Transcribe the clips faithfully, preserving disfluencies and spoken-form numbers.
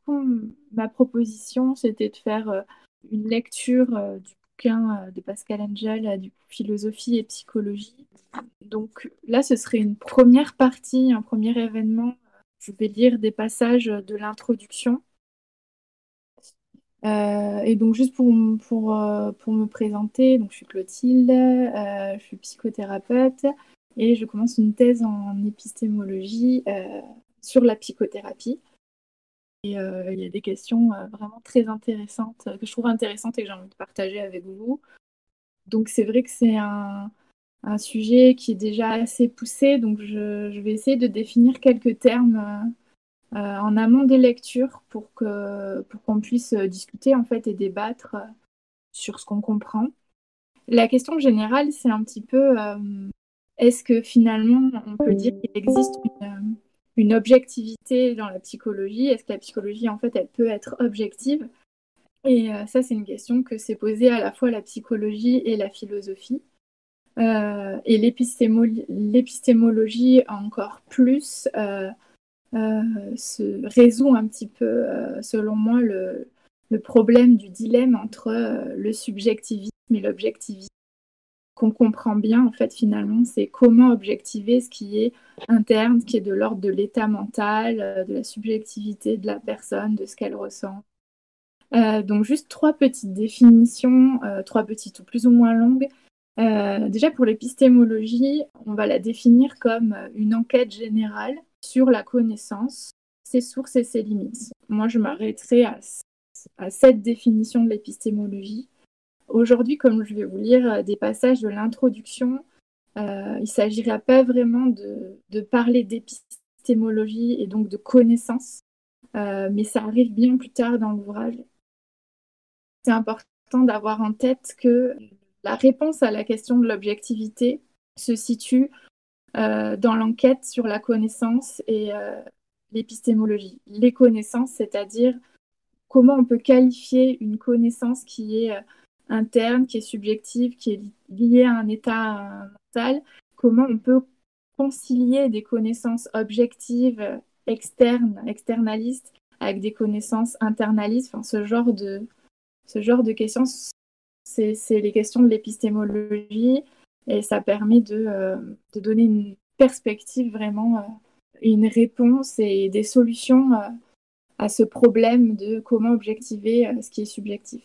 coup, m- ma proposition, c'était de faire euh, une lecture euh, du bouquin euh, de Pascal Engel, euh, du coup, Philosophie et psychologie. Donc là, ce serait une première partie, un premier événement. Je vais lire des passages de l'introduction. Euh, et donc, juste pour, m- pour, euh, pour me présenter, donc, je suis Clotilde, euh, je suis psychothérapeute et je commence une thèse en épistémologie euh, sur la psychothérapie. Et euh, il y a des questions euh, vraiment très intéressantes, euh, que je trouve intéressantes et que j'ai envie de partager avec vous. Donc, c'est vrai que c'est un, un sujet qui est déjà assez poussé, donc je, je vais essayer de définir quelques termes euh, euh, en amont des lectures pour que, pour qu'on puisse euh, discuter en fait et débattre euh, sur ce qu'on comprend. La question générale, c'est un petit peu euh, est-ce que finalement on peut dire qu'il existe une, euh, une objectivité dans la psychologie? Est-ce que la psychologie en fait elle peut être objective? Et euh, ça, c'est une question que s'est posée à la fois la psychologie et la philosophie. Euh, et l'épistémo- l'épistémologie encore plus euh, euh, se résout un petit peu, euh, selon moi, le, le problème du dilemme entre euh, le subjectivisme et l'objectivisme. Qu'on comprend bien, en fait, finalement, c'est comment objectiver ce qui est interne, ce qui est de l'ordre de l'état mental, euh, de la subjectivité de la personne, de ce qu'elle ressent. Euh, donc, juste trois petites définitions, euh, trois petites ou plus ou moins longues. Euh, déjà, pour l'épistémologie, on va la définir comme une enquête générale sur la connaissance, ses sources et ses limites. Moi, je m'arrêterai à, à cette définition de l'épistémologie. Aujourd'hui, comme je vais vous lire des passages de l'introduction, euh, il ne s'agira pas vraiment de, de parler d'épistémologie et donc de connaissance, euh, mais ça arrive bien plus tard dans l'ouvrage. C'est important d'avoir en tête que la réponse à la question de l'objectivité se situe euh, dans l'enquête sur la connaissance et euh, l'épistémologie. Les connaissances, c'est-à-dire comment on peut qualifier une connaissance qui est euh, interne, qui est subjective, qui est liée à un état euh, mental, comment on peut concilier des connaissances objectives, euh, externes, externalistes, avec des connaissances internalistes, enfin, ce genre de, ce genre de questions, c'est, c'est les questions de l'épistémologie et ça permet de, euh, de donner une perspective vraiment, euh, une réponse et des solutions euh, à ce problème de comment objectiver euh, ce qui est subjectif.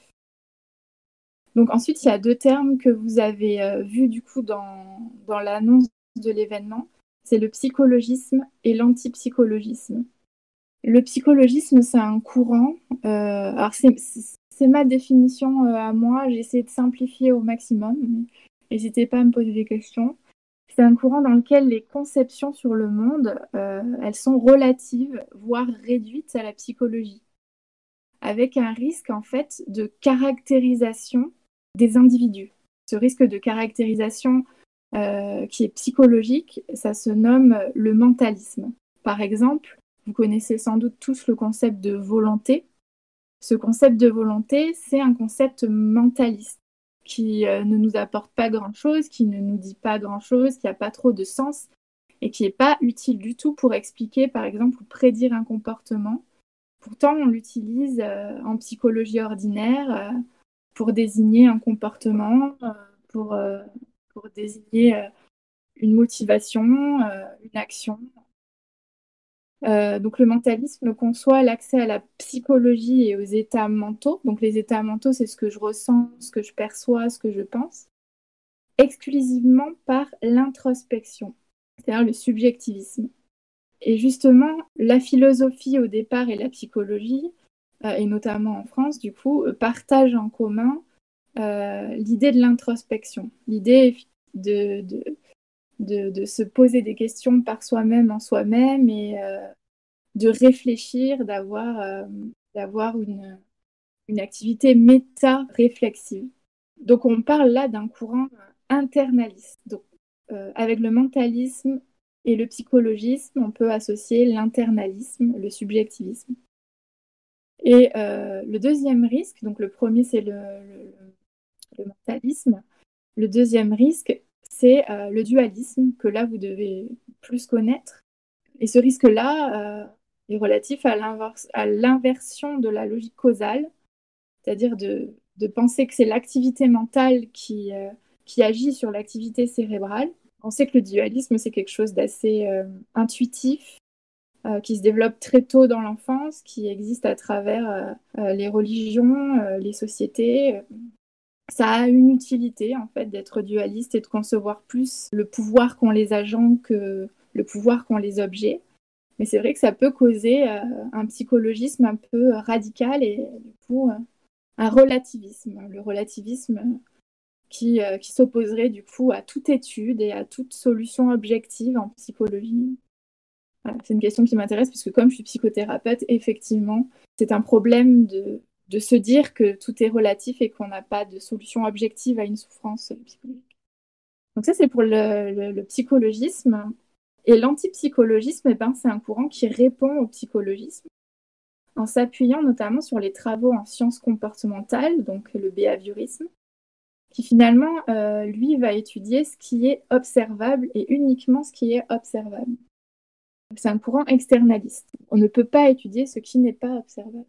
Donc ensuite, il y a deux termes que vous avez euh, vus du coup dans, dans l'annonce de l'événement. C'est le psychologisme et l'antipsychologisme. Le psychologisme, c'est un courant. Euh, alors, c'est, c'est ma définition euh, à moi. J'ai essayé de simplifier au maximum. N'hésitez pas à me poser des questions. C'est un courant dans lequel les conceptions sur le monde, euh, elles sont relatives, voire réduites à la psychologie, avec un risque en fait de caractérisation des individus. Ce risque de caractérisation euh, qui est psychologique, ça se nomme le mentalisme. Par exemple, vous connaissez sans doute tous le concept de volonté. Ce concept de volonté, c'est un concept mentaliste qui euh, ne nous apporte pas grand-chose, qui ne nous dit pas grand-chose, qui n'a pas trop de sens et qui n'est pas utile du tout pour expliquer, par exemple, ou prédire un comportement. Pourtant, on l'utilise euh, en psychologie ordinaire euh, pour désigner un comportement, euh, pour, euh, pour désigner euh, une motivation, euh, une action. Euh, donc le mentalisme conçoit l'accès à la psychologie et aux états mentaux. Donc les états mentaux, c'est ce que je ressens, ce que je perçois, ce que je pense, exclusivement par l'introspection, c'est-à-dire le subjectivisme. Et justement, la philosophie au départ et la psychologie, euh, et notamment en France, du coup, euh, partagent en commun euh, l'idée de l'introspection, l'idée de, de, de, de, se poser des questions par soi-même en soi-même et euh, de réfléchir, d'avoir euh, d'avoir une, une activité méta-réflexive. Donc on parle là d'un courant internaliste. Donc euh, avec le mentalisme et le psychologisme, on peut associer l'internalisme, le subjectivisme. Et euh, le deuxième risque, donc le premier c'est le, le, le mentalisme, le deuxième risque c'est euh, le dualisme que là vous devez plus connaître. Et ce risque-là, euh, est relatif à, l'invers- à l'inversion de la logique causale, c'est-à-dire de, de penser que c'est l'activité mentale qui, euh, qui agit sur l'activité cérébrale. On sait que le dualisme, c'est quelque chose d'assez euh, intuitif, euh, qui se développe très tôt dans l'enfance, qui existe à travers euh, euh, les religions, euh, les sociétés. Ça a une utilité, en fait, d'être dualiste et de concevoir plus le pouvoir qu'ont les agents que le pouvoir qu'ont les objets. Mais c'est vrai que ça peut causer euh, un psychologisme un peu radical et du coup euh, un relativisme. Le relativisme qui, euh, qui s'opposerait du coup à toute étude et à toute solution objective en psychologie. Voilà, c'est une question qui m'intéresse puisque comme je suis psychothérapeute, effectivement, c'est un problème de, de se dire que tout est relatif et qu'on n'a pas de solution objective à une souffrance psychologique. Donc ça, c'est pour le, le, le psychologisme. Et l'antipsychologisme, eh ben, c'est un courant qui répond au psychologisme en s'appuyant notamment sur les travaux en sciences comportementales, donc le behaviorisme, qui finalement, euh, lui, va étudier ce qui est observable et uniquement ce qui est observable. C'est un courant externaliste. On ne peut pas étudier ce qui n'est pas observable.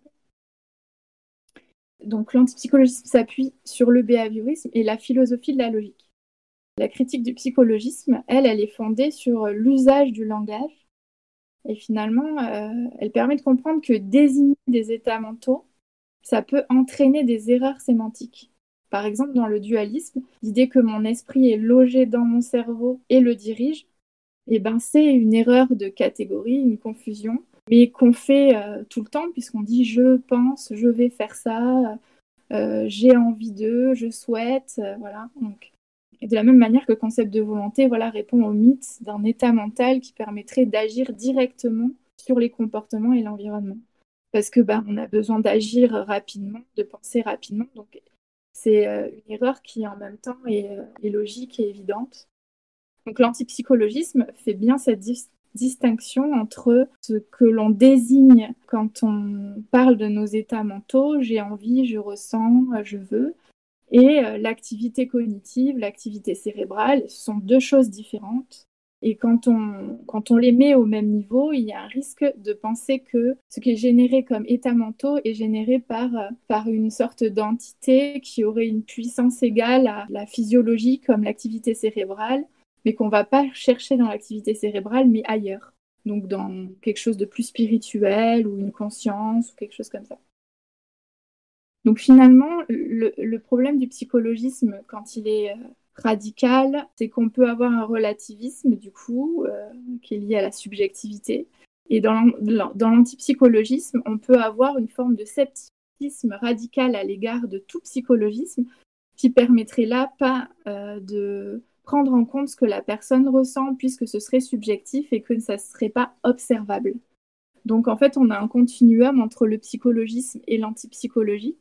Donc l'antipsychologisme s'appuie sur le behaviorisme et la philosophie de la logique. La critique du psychologisme, elle, elle est fondée sur l'usage du langage. Et finalement, euh, elle permet de comprendre que désigner des états mentaux, ça peut entraîner des erreurs sémantiques. Par exemple, dans le dualisme, l'idée que mon esprit est logé dans mon cerveau et le dirige, eh ben, c'est une erreur de catégorie, une confusion, mais qu'on fait euh, tout le temps puisqu'on dit je pense, je vais faire ça, euh, j'ai envie de, je souhaite, euh, voilà. Donc, et de la même manière que le concept de volonté, voilà, répond au mythe d'un état mental qui permettrait d'agir directement sur les comportements et l'environnement. Parce que bah, on a besoin d'agir rapidement, de penser rapidement. Donc c'est euh, une erreur qui en même temps est, euh, est logique et évidente. Donc l'antipsychologisme fait bien cette dis- distinction entre ce que l'on désigne quand on parle de nos états mentaux, j'ai envie, je ressens, je veux, et euh, l'activité cognitive, l'activité cérébrale, ce sont deux choses différentes. Et quand on, quand on les met au même niveau, il y a un risque de penser que ce qui est généré comme état mentaux est généré par, euh, par une sorte d'entité qui aurait une puissance égale à la physiologie comme l'activité cérébrale, mais qu'on ne va pas chercher dans l'activité cérébrale, mais ailleurs. Donc dans quelque chose de plus spirituel ou une conscience ou quelque chose comme ça. Donc finalement, le, le problème du psychologisme, quand il est euh, radical, c'est qu'on peut avoir un relativisme, du coup, euh, qui est lié à la subjectivité. Et dans, l'an- dans l'antipsychologisme, on peut avoir une forme de scepticisme radical à l'égard de tout psychologisme, qui permettrait là pas euh, de prendre en compte ce que la personne ressent, puisque ce serait subjectif et que ça ne serait pas observable. Donc en fait, on a un continuum entre le psychologisme et l'antipsychologie,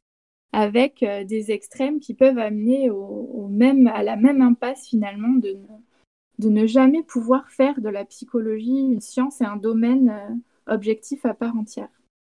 avec euh, des extrêmes qui peuvent amener au, au même, à la même impasse finalement de ne, de ne jamais pouvoir faire de la psychologie une science et un domaine euh, objectif à part entière.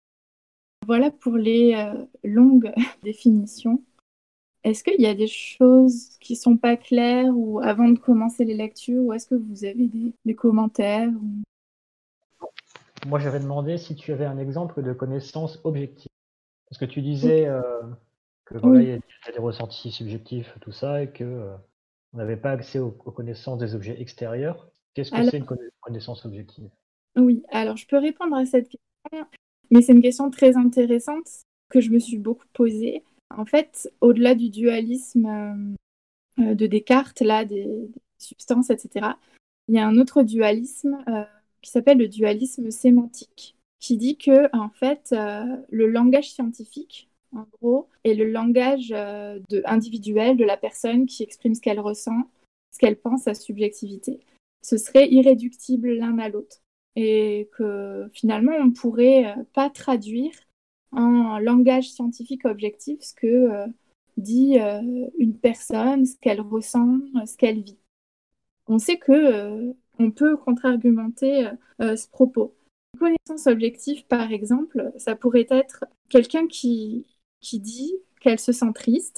Voilà pour les euh, longues définitions. Est-ce qu'il y a des choses qui sont pas claires ou avant de commencer les lectures, ou est-ce que vous avez des, des commentaires ou... Moi, j'avais demandé si tu avais un exemple de connaissance objective. Parce que tu disais euh, que voilà, Oui. il y a des ressentis subjectifs, tout ça, et que euh, on n'avait pas accès aux, aux connaissances des objets extérieurs. Qu'est-ce que Alors, c'est une conna- connaissance objective? oui, alors je peux répondre à cette question, mais c'est une question très intéressante que je me suis beaucoup posée. En fait, au-delà du dualisme euh, de Descartes, là, des, des substances, et cetera, il y a un autre dualisme euh, qui s'appelle le dualisme sémantique, qui dit que, en fait, euh, le langage scientifique, en gros, est le langage euh, de, individuel de la personne qui exprime ce qu'elle ressent, ce qu'elle pense, sa subjectivité. Ce serait irréductible l'un à l'autre. Et que finalement, on ne pourrait euh, pas traduire en langage scientifique objectif ce que euh, dit euh, une personne, ce qu'elle ressent, ce qu'elle vit. On sait que euh, on peut contre-argumenter euh, ce propos. Une connaissance objective, par exemple, ça pourrait être quelqu'un qui, qui dit qu'elle se sent triste.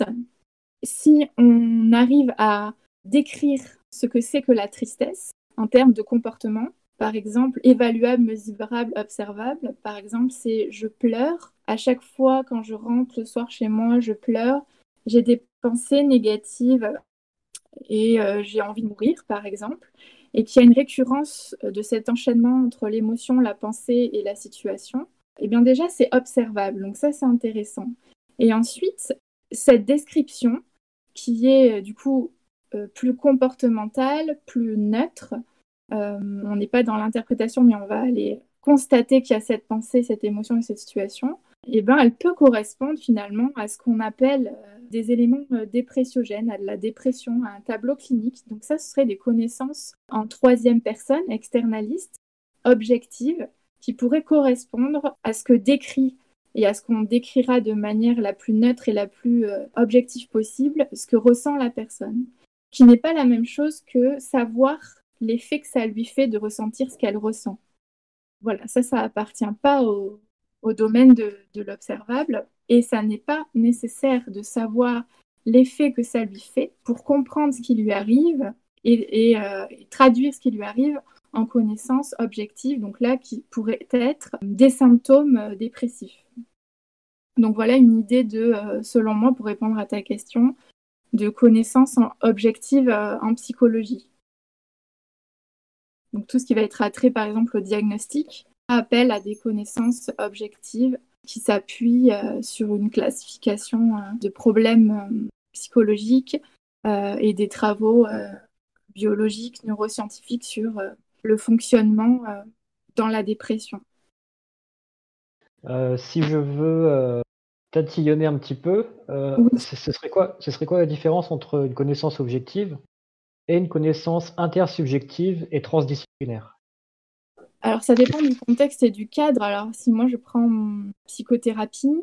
Si on arrive à décrire ce que c'est que la tristesse en termes de comportement, par exemple, évaluable, mesurable, observable. Par exemple, c'est je pleure. À chaque fois, quand je rentre le soir chez moi, je pleure. J'ai des pensées négatives et euh, j'ai envie de mourir, par exemple. Et qu'il y a une récurrence de cet enchaînement entre l'émotion, la pensée et la situation. Eh bien déjà, c'est observable. Donc ça, c'est intéressant. Et ensuite, cette description qui est du coup euh, plus comportementale, plus neutre, euh, on n'est pas dans l'interprétation, mais on va aller constater qu'il y a cette pensée, cette émotion et cette situation, et ben, elle peut correspondre finalement à ce qu'on appelle euh, des éléments euh, dépressiogènes, à de la dépression, à un tableau clinique. Donc ça, ce serait des connaissances en troisième personne, externalistes, objectives, qui pourraient correspondre à ce que décrit et à ce qu'on décrira de manière la plus neutre et la plus euh, objective possible, ce que ressent la personne, qui n'est pas la même chose que savoir l'effet que ça lui fait de ressentir ce qu'elle ressent. Voilà, ça, ça appartient pas au, au domaine de, de l'observable et ça n'est pas nécessaire de savoir l'effet que ça lui fait pour comprendre ce qui lui arrive et, et, euh, et traduire ce qui lui arrive en connaissances objectives, donc là, qui pourraient être des symptômes euh, dépressifs. Donc voilà une idée de, euh, selon moi, pour répondre à ta question, de connaissances en, objectives euh, en psychologie. Donc tout ce qui va être attrait par exemple au diagnostic appelle à des connaissances objectives qui s'appuient euh, sur une classification euh, de problèmes euh, psychologiques euh, et des travaux euh, biologiques, neuroscientifiques sur euh, le fonctionnement euh, dans la dépression. Euh, si je veux euh, tatillonner un petit peu, euh, Oui. ce, ce serait quoi, ce serait quoi la différence entre une connaissance objective et une connaissance intersubjective et transdisciplinaire? Alors ça dépend du contexte et du cadre. Alors si moi je prends mon psychothérapie,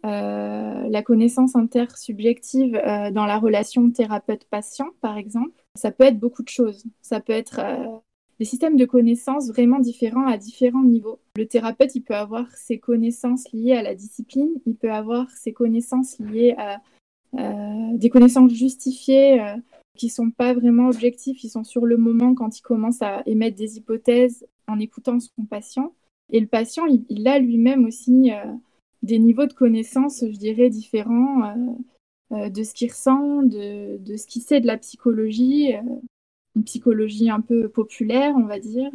euh, la connaissance intersubjective euh, dans la relation thérapeute-patient, par exemple, ça peut être beaucoup de choses. Ça peut être euh, des systèmes de connaissances vraiment différents à différents niveaux. Le thérapeute, il peut avoir ses connaissances liées à la discipline, il peut avoir ses connaissances liées à euh, des connaissances justifiées euh, qui sont pas vraiment objectives, qui sont sur le moment quand il commence à émettre des hypothèses en écoutant son patient. Et le patient, il, il a lui-même aussi euh, des niveaux de connaissances, je dirais, différents euh, euh, de ce qu'il ressent, de, de ce qu'il sait de la psychologie, euh, une psychologie un peu populaire, on va dire.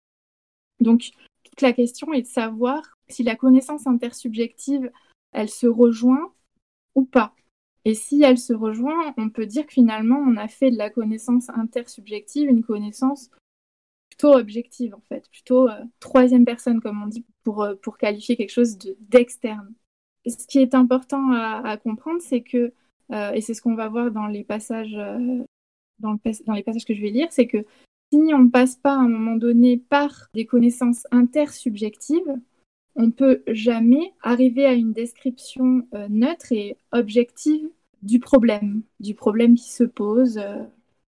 Donc, toute la question est de savoir si la connaissance intersubjective, elle se rejoint ou pas. Et si elle se rejoint, on peut dire que finalement, on a fait de la connaissance intersubjective une connaissance plutôt objective, en fait, plutôt euh, troisième personne, comme on dit, pour, euh, pour qualifier quelque chose de, d'externe. Et ce qui est important à, à comprendre, c'est que, euh, et c'est ce qu'on va voir dans les passages, euh, dans, le, dans les passages que je vais lire, c'est que si on ne passe pas à un moment donné par des connaissances intersubjectives, on ne peut jamais arriver à une description euh, neutre et objective du problème, du problème qui se pose. Euh,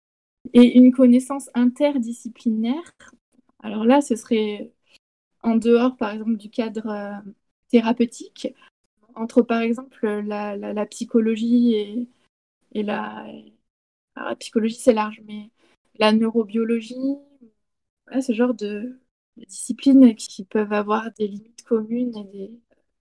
et une connaissance interdisciplinaire, alors là, ce serait en dehors, par exemple, du cadre euh, thérapeutique, entre, par exemple, la, la, la psychologie et, et la... Alors, la psychologie, c'est large, mais la neurobiologie, voilà, ce genre de, de disciplines qui peuvent avoir des limites communes et des,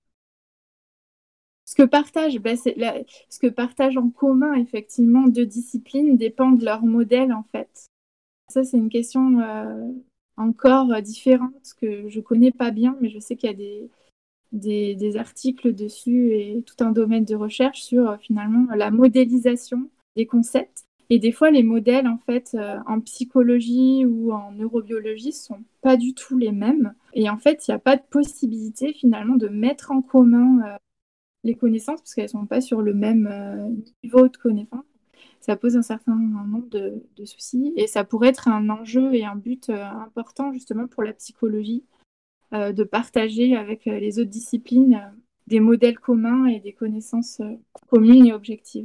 Ce que partagent, ben, c'est la- ce que partagent en commun effectivement deux disciplines dépend de leur modèle en fait. Ça, c'est une question euh, encore euh, différente que je connais pas bien, mais je sais qu'il y a des, des, des articles dessus et tout un domaine de recherche sur euh, finalement la modélisation des concepts. Et des fois, les modèles en fait euh, en psychologie ou en neurobiologie sont pas du tout les mêmes. Et en fait, il n'y a pas de possibilité finalement de mettre en commun euh, les connaissances parce qu'elles ne sont pas sur le même euh, niveau de connaissance. Ça pose un certain nombre de, de soucis et ça pourrait être un enjeu et un but euh, important justement pour la psychologie euh, de partager avec euh, les autres disciplines euh, des modèles communs et des connaissances euh, communes et objectives.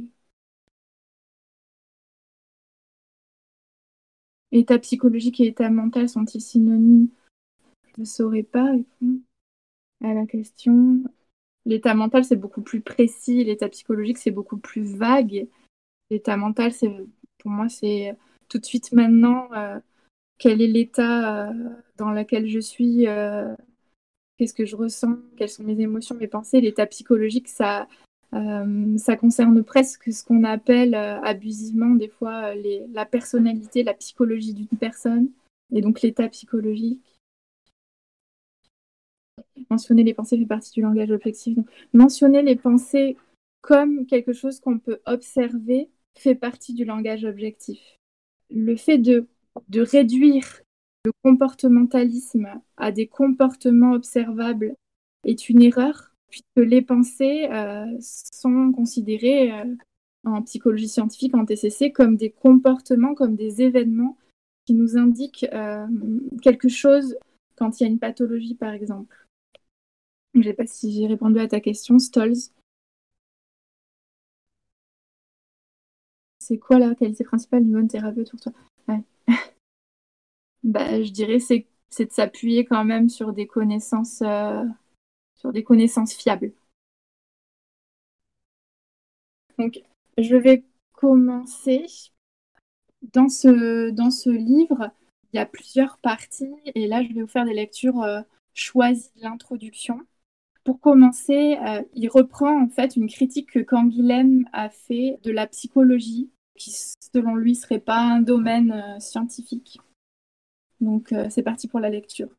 État psychologique et état mental sont-ils synonymes? Je ne saurais pas répondre à la question. L'état mental, c'est beaucoup plus précis, l'état psychologique, c'est beaucoup plus vague. L'état mental, c'est pour moi, c'est tout de suite maintenant. Euh, quel est l'état euh, dans lequel je suis, euh, qu'est-ce que je ressens, quelles sont mes émotions, mes pensées. L'état psychologique, ça, euh, ça concerne presque ce qu'on appelle euh, abusivement des fois les, la personnalité, la psychologie d'une personne, et donc l'état psychologique. Mentionner les pensées fait partie du langage objectif. Donc, mentionner les pensées comme quelque chose qu'on peut observer fait partie du langage objectif. Le fait de, de réduire le comportementalisme à des comportements observables est une erreur, puisque les pensées euh, sont considérées euh, en psychologie scientifique, en T C C, comme des comportements, comme des événements qui nous indiquent euh, quelque chose quand il y a une pathologie, par exemple. Je ne sais pas si j'ai répondu à ta question, Stolz. C'est quoi la qualité principale d'une bonne thérapeute pour toi? Ouais. Bah, je dirais c'est c'est de s'appuyer quand même sur des connaissances euh, sur des connaissances fiables. Donc, je vais commencer. Dans ce, dans ce livre, il y a plusieurs parties et là, je vais vous faire des lectures euh, choisies de l'introduction. Pour commencer, euh, il reprend en fait une critique que Canguilhem a fait de la psychologie, qui selon lui serait pas un domaine euh, scientifique. Donc, euh, c'est parti pour la lecture.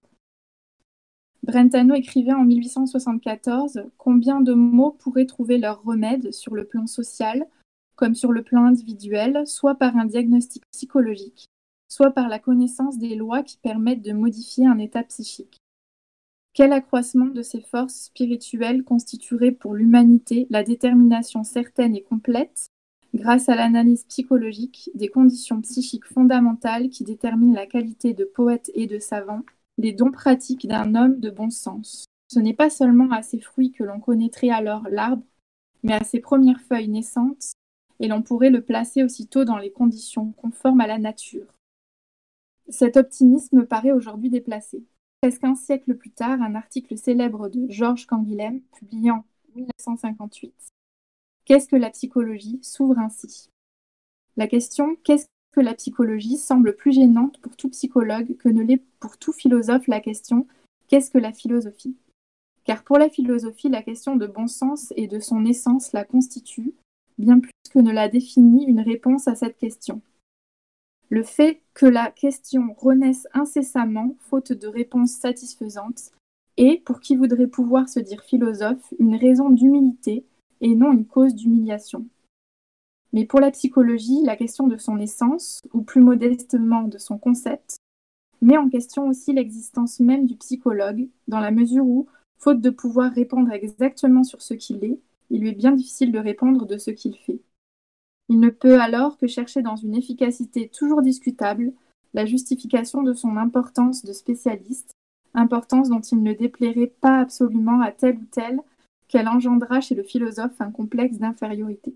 Brentano écrivait en mille huit cent soixante-quatorze « Combien de mots pourraient trouver leur remède sur le plan social, comme sur le plan individuel, soit par un diagnostic psychologique, soit par la connaissance des lois qui permettent de modifier un état psychique. Quel accroissement de ces forces spirituelles constituerait pour l'humanité la détermination certaine et complète, grâce à l'analyse psychologique, des conditions psychiques fondamentales qui déterminent la qualité de poète et de savant, les dons pratiques d'un homme de bon sens. Ce n'est pas seulement à ses fruits que l'on connaîtrait alors l'arbre, mais à ses premières feuilles naissantes, et l'on pourrait le placer aussitôt dans les conditions conformes à la nature. Cet optimisme paraît aujourd'hui déplacé. Presque un siècle plus tard, un article célèbre de Georges Canguilhem, publié en mille neuf cent cinquante-huit. Qu'est-ce que la psychologie s'ouvre ainsi. La question « Qu'est-ce que la psychologie » semble plus gênante pour tout psychologue que ne l'est pour tout philosophe la question « Qu'est-ce que la philosophie ?» Car pour la philosophie, la question de bon sens et de son essence la constitue, bien plus que ne la définit une réponse à cette question. Le fait que la question renaisse incessamment, faute de réponse satisfaisante, est, pour qui voudrait pouvoir se dire philosophe, une raison d'humilité et non une cause d'humiliation. Mais pour la psychologie, la question de son essence, ou plus modestement de son concept, met en question aussi l'existence même du psychologue, dans la mesure où, faute de pouvoir répondre exactement sur ce qu'il est, il lui est bien difficile de répondre de ce qu'il fait. Il ne peut alors que chercher dans une efficacité toujours discutable la justification de son importance de spécialiste, importance dont il ne déplairait pas absolument à tel ou tel qu'elle engendra chez le philosophe un complexe d'infériorité.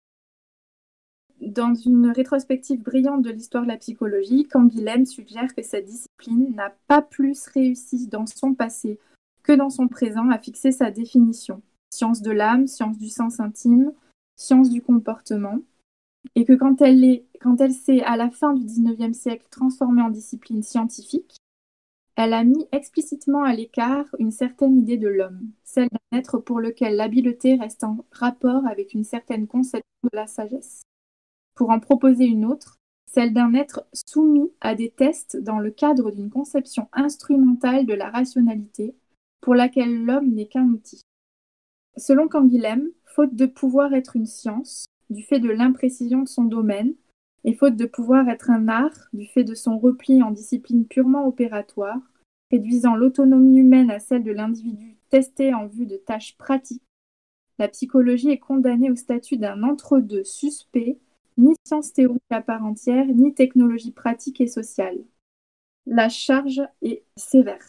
Dans une rétrospective brillante de l'histoire de la psychologie, Canguilhem suggère que cette discipline n'a pas plus réussi dans son passé que dans son présent à fixer sa définition. Science de l'âme, science du sens intime, science du comportement, et que quand elle, est, quand elle s'est, à la fin du dix-neuvième siècle, transformée en discipline scientifique, elle a mis explicitement à l'écart une certaine idée de l'homme, celle d'un être pour lequel l'habileté reste en rapport avec une certaine conception de la sagesse. Pour en proposer une autre, celle d'un être soumis à des tests dans le cadre d'une conception instrumentale de la rationalité, pour laquelle l'homme n'est qu'un outil. Selon Canguilhem, faute de pouvoir être une science, du fait de l'imprécision de son domaine, et faute de pouvoir être un art, du fait de son repli en discipline purement opératoire, réduisant l'autonomie humaine à celle de l'individu testé en vue de tâches pratiques, la psychologie est condamnée au statut d'un entre-deux suspect, ni science théorique à part entière, ni technologie pratique et sociale. La charge est sévère.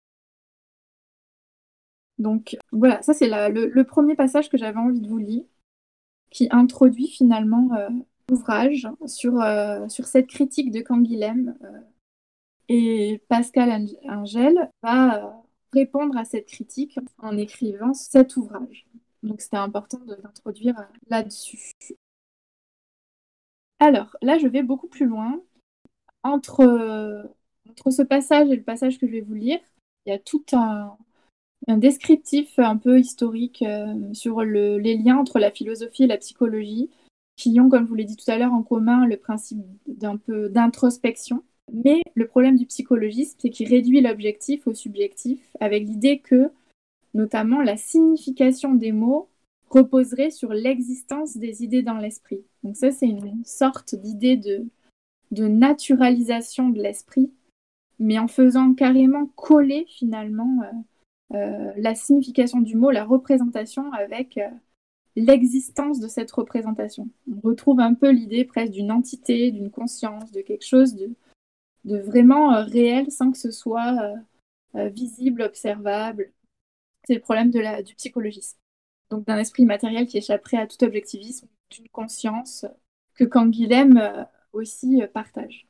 Donc voilà, ça c'est la, le, le premier passage que j'avais envie de vous lire, qui introduit finalement euh, l'ouvrage sur, euh, sur cette critique de Canguilhem. Euh, et Pascal Engel va euh, répondre à cette critique en écrivant cet ouvrage. Donc c'était important de l'introduire euh, là-dessus. Alors, là, je vais beaucoup plus loin. Entre, Entre ce passage et le passage que je vais vous lire, il y a tout un, un descriptif un peu historique euh, sur le- les liens entre la philosophie et la psychologie, qui ont, comme je vous l'ai dit tout à l'heure, en commun le principe d'un peu d'introspection. Mais le problème du psychologisme, c'est qu'il réduit l'objectif au subjectif, avec l'idée que, notamment, la signification des mots reposerait sur l'existence des idées dans l'esprit. Donc ça, c'est une sorte d'idée de, de naturalisation de l'esprit, mais en faisant carrément coller finalement euh, euh, la signification du mot, la représentation avec euh, l'existence de cette représentation. On retrouve un peu l'idée presque d'une entité, d'une conscience, de quelque chose de, de vraiment euh, réel sans que ce soit euh, euh, visible, observable. C'est le problème de la, du psychologisme. Donc d'un esprit matériel qui échapperait à tout objectivisme, d'une conscience que Canguilhem euh, aussi euh, partage.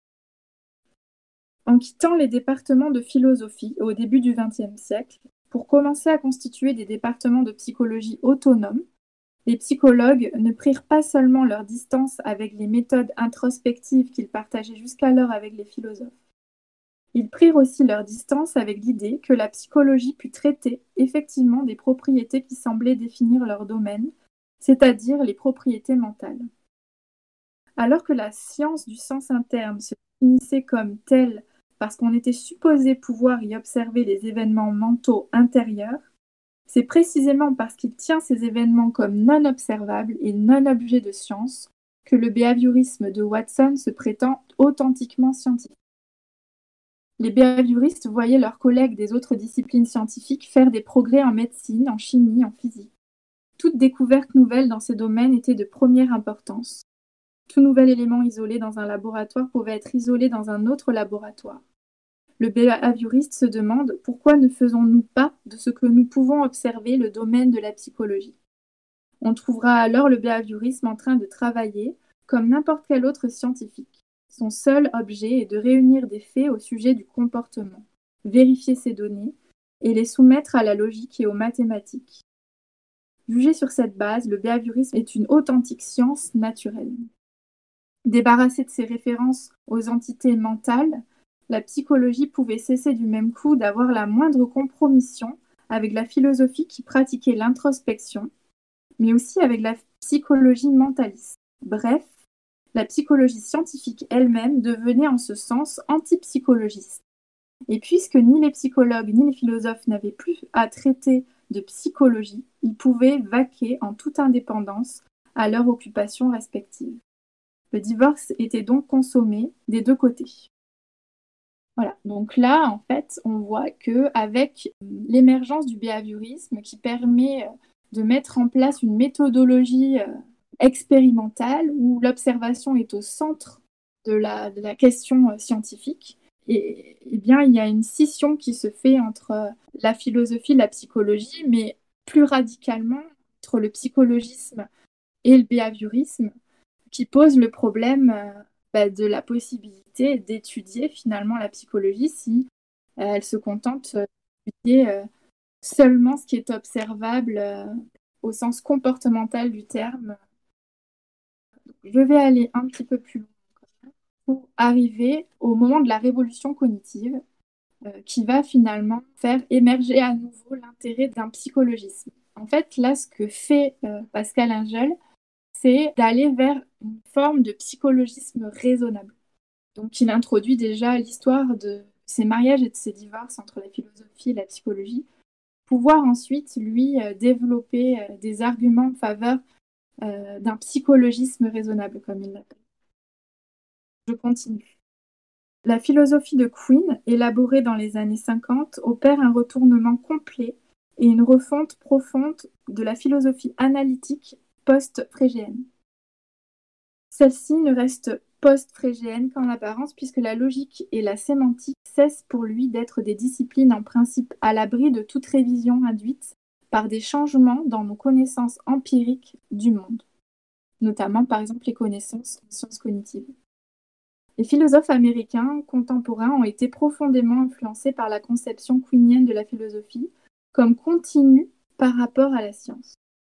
En quittant les départements de philosophie au début du vingtième siècle, pour commencer à constituer des départements de psychologie autonomes, les psychologues ne prirent pas seulement leur distance avec les méthodes introspectives qu'ils partageaient jusqu'alors avec les philosophes. Ils prirent aussi leur distance avec l'idée que la psychologie put traiter effectivement des propriétés qui semblaient définir leur domaine, c'est-à-dire les propriétés mentales. Alors que la science du sens interne se définissait comme telle parce qu'on était supposé pouvoir y observer les événements mentaux intérieurs, c'est précisément parce qu'il tient ces événements comme non observables et non objets de science que le behaviorisme de Watson se prétend authentiquement scientifique. Les behavioristes voyaient leurs collègues des autres disciplines scientifiques faire des progrès en médecine, en chimie, en physique. Toute découverte nouvelle dans ces domaines était de première importance. Tout nouvel élément isolé dans un laboratoire pouvait être isolé dans un autre laboratoire. Le behavioriste se demande pourquoi ne faisons-nous pas de ce que nous pouvons observer le domaine de la psychologie. On trouvera alors le behaviorisme en train de travailler comme n'importe quel autre scientifique. Son seul objet est de réunir des faits au sujet du comportement, vérifier ces données et les soumettre à la logique et aux mathématiques. Jugé sur cette base, le behaviorisme est une authentique science naturelle. Débarrassée de ses références aux entités mentales, la psychologie pouvait cesser du même coup d'avoir la moindre compromission avec la philosophie qui pratiquait l'introspection, mais aussi avec la psychologie mentaliste. Bref, la psychologie scientifique elle-même devenait en ce sens antipsychologiste. Et puisque ni les psychologues ni les philosophes n'avaient plus à traiter de psychologie, ils pouvaient vaquer en toute indépendance à leurs occupations respectives. Le divorce était donc consommé des deux côtés. Voilà, donc là, en fait, on voit qu'avec l'émergence du behaviorisme qui permet de mettre en place une méthodologie expérimentale où l'observation est au centre de la, de la question scientifique, et, et bien il y a une scission qui se fait entre la philosophie et la psychologie, mais plus radicalement entre le psychologisme et le behaviorisme, qui pose le problème euh, bah, de la possibilité d'étudier finalement la psychologie si euh, elle se contente d'étudier euh, seulement ce qui est observable euh, au sens comportemental du terme. Je vais aller un petit peu plus loin pour arriver au moment de la révolution cognitive euh, qui va finalement faire émerger à nouveau l'intérêt d'un psychologisme. En fait, là, ce que fait euh, Pascal Engel, c'est d'aller vers une forme de psychologisme raisonnable. Donc, il introduit déjà l'histoire de ces mariages et de ces divorces entre la philosophie et la psychologie, pouvoir ensuite, lui, euh, développer euh, des arguments en faveur euh, d'un psychologisme raisonnable, comme il l'appelle. Je continue. La philosophie de Quine, élaborée dans les années cinquante, opère un retournement complet et une refonte profonde de la philosophie analytique post-frégéenne. Celle-ci ne reste post-frégéenne qu'en apparence, puisque la logique et la sémantique cessent pour lui d'être des disciplines en principe à l'abri de toute révision induite par des changements dans nos connaissances empiriques du monde, notamment par exemple les connaissances en sciences cognitives. Les philosophes américains contemporains ont été profondément influencés par la conception quinienne de la philosophie comme continue par rapport à la science.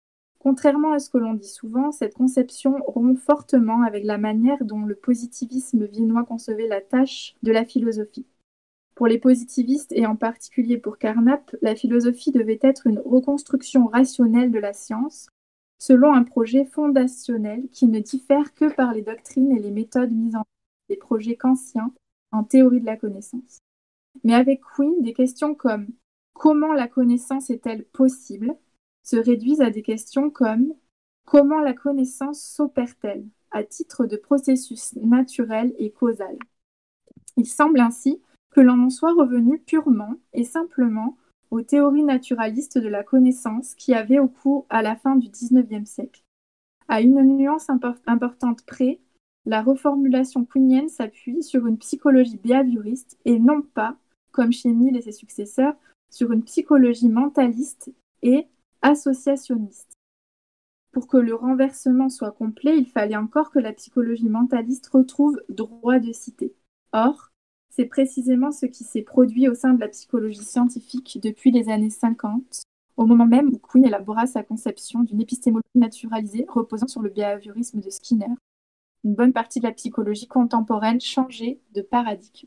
Contrairement à ce que l'on dit souvent, cette conception rompt fortement avec la manière dont le positivisme viennois concevait la tâche de la philosophie. Pour les positivistes, et en particulier pour Carnap, la philosophie devait être une reconstruction rationnelle de la science, selon un projet fondationnel qui ne diffère que par les doctrines et les méthodes mises en œuvre des projets kantiens en théorie de la connaissance. Mais avec Quine, des questions comme « Comment la connaissance est-elle possible ?» se réduisent à des questions comme « Comment la connaissance s'opère-t-elle ?» à titre de processus naturel et causal. Il semble ainsi que l'on en soit revenu purement et simplement aux théories naturalistes de la connaissance qui avaient au cours à la fin du dix-neuvième siècle. À une nuance import- importante près, la reformulation quinienne s'appuie sur une psychologie behavioriste et non pas, comme chez Mill et ses successeurs, sur une psychologie mentaliste et associationniste. Pour que le renversement soit complet, il fallait encore que la psychologie mentaliste retrouve droit de cité. Or, c'est précisément ce qui s'est produit au sein de la psychologie scientifique depuis les années cinquante, au moment même où Quine élabora sa conception d'une épistémologie naturalisée reposant sur le behaviorisme de Skinner. Une bonne partie de la psychologie contemporaine changeait de paradigme.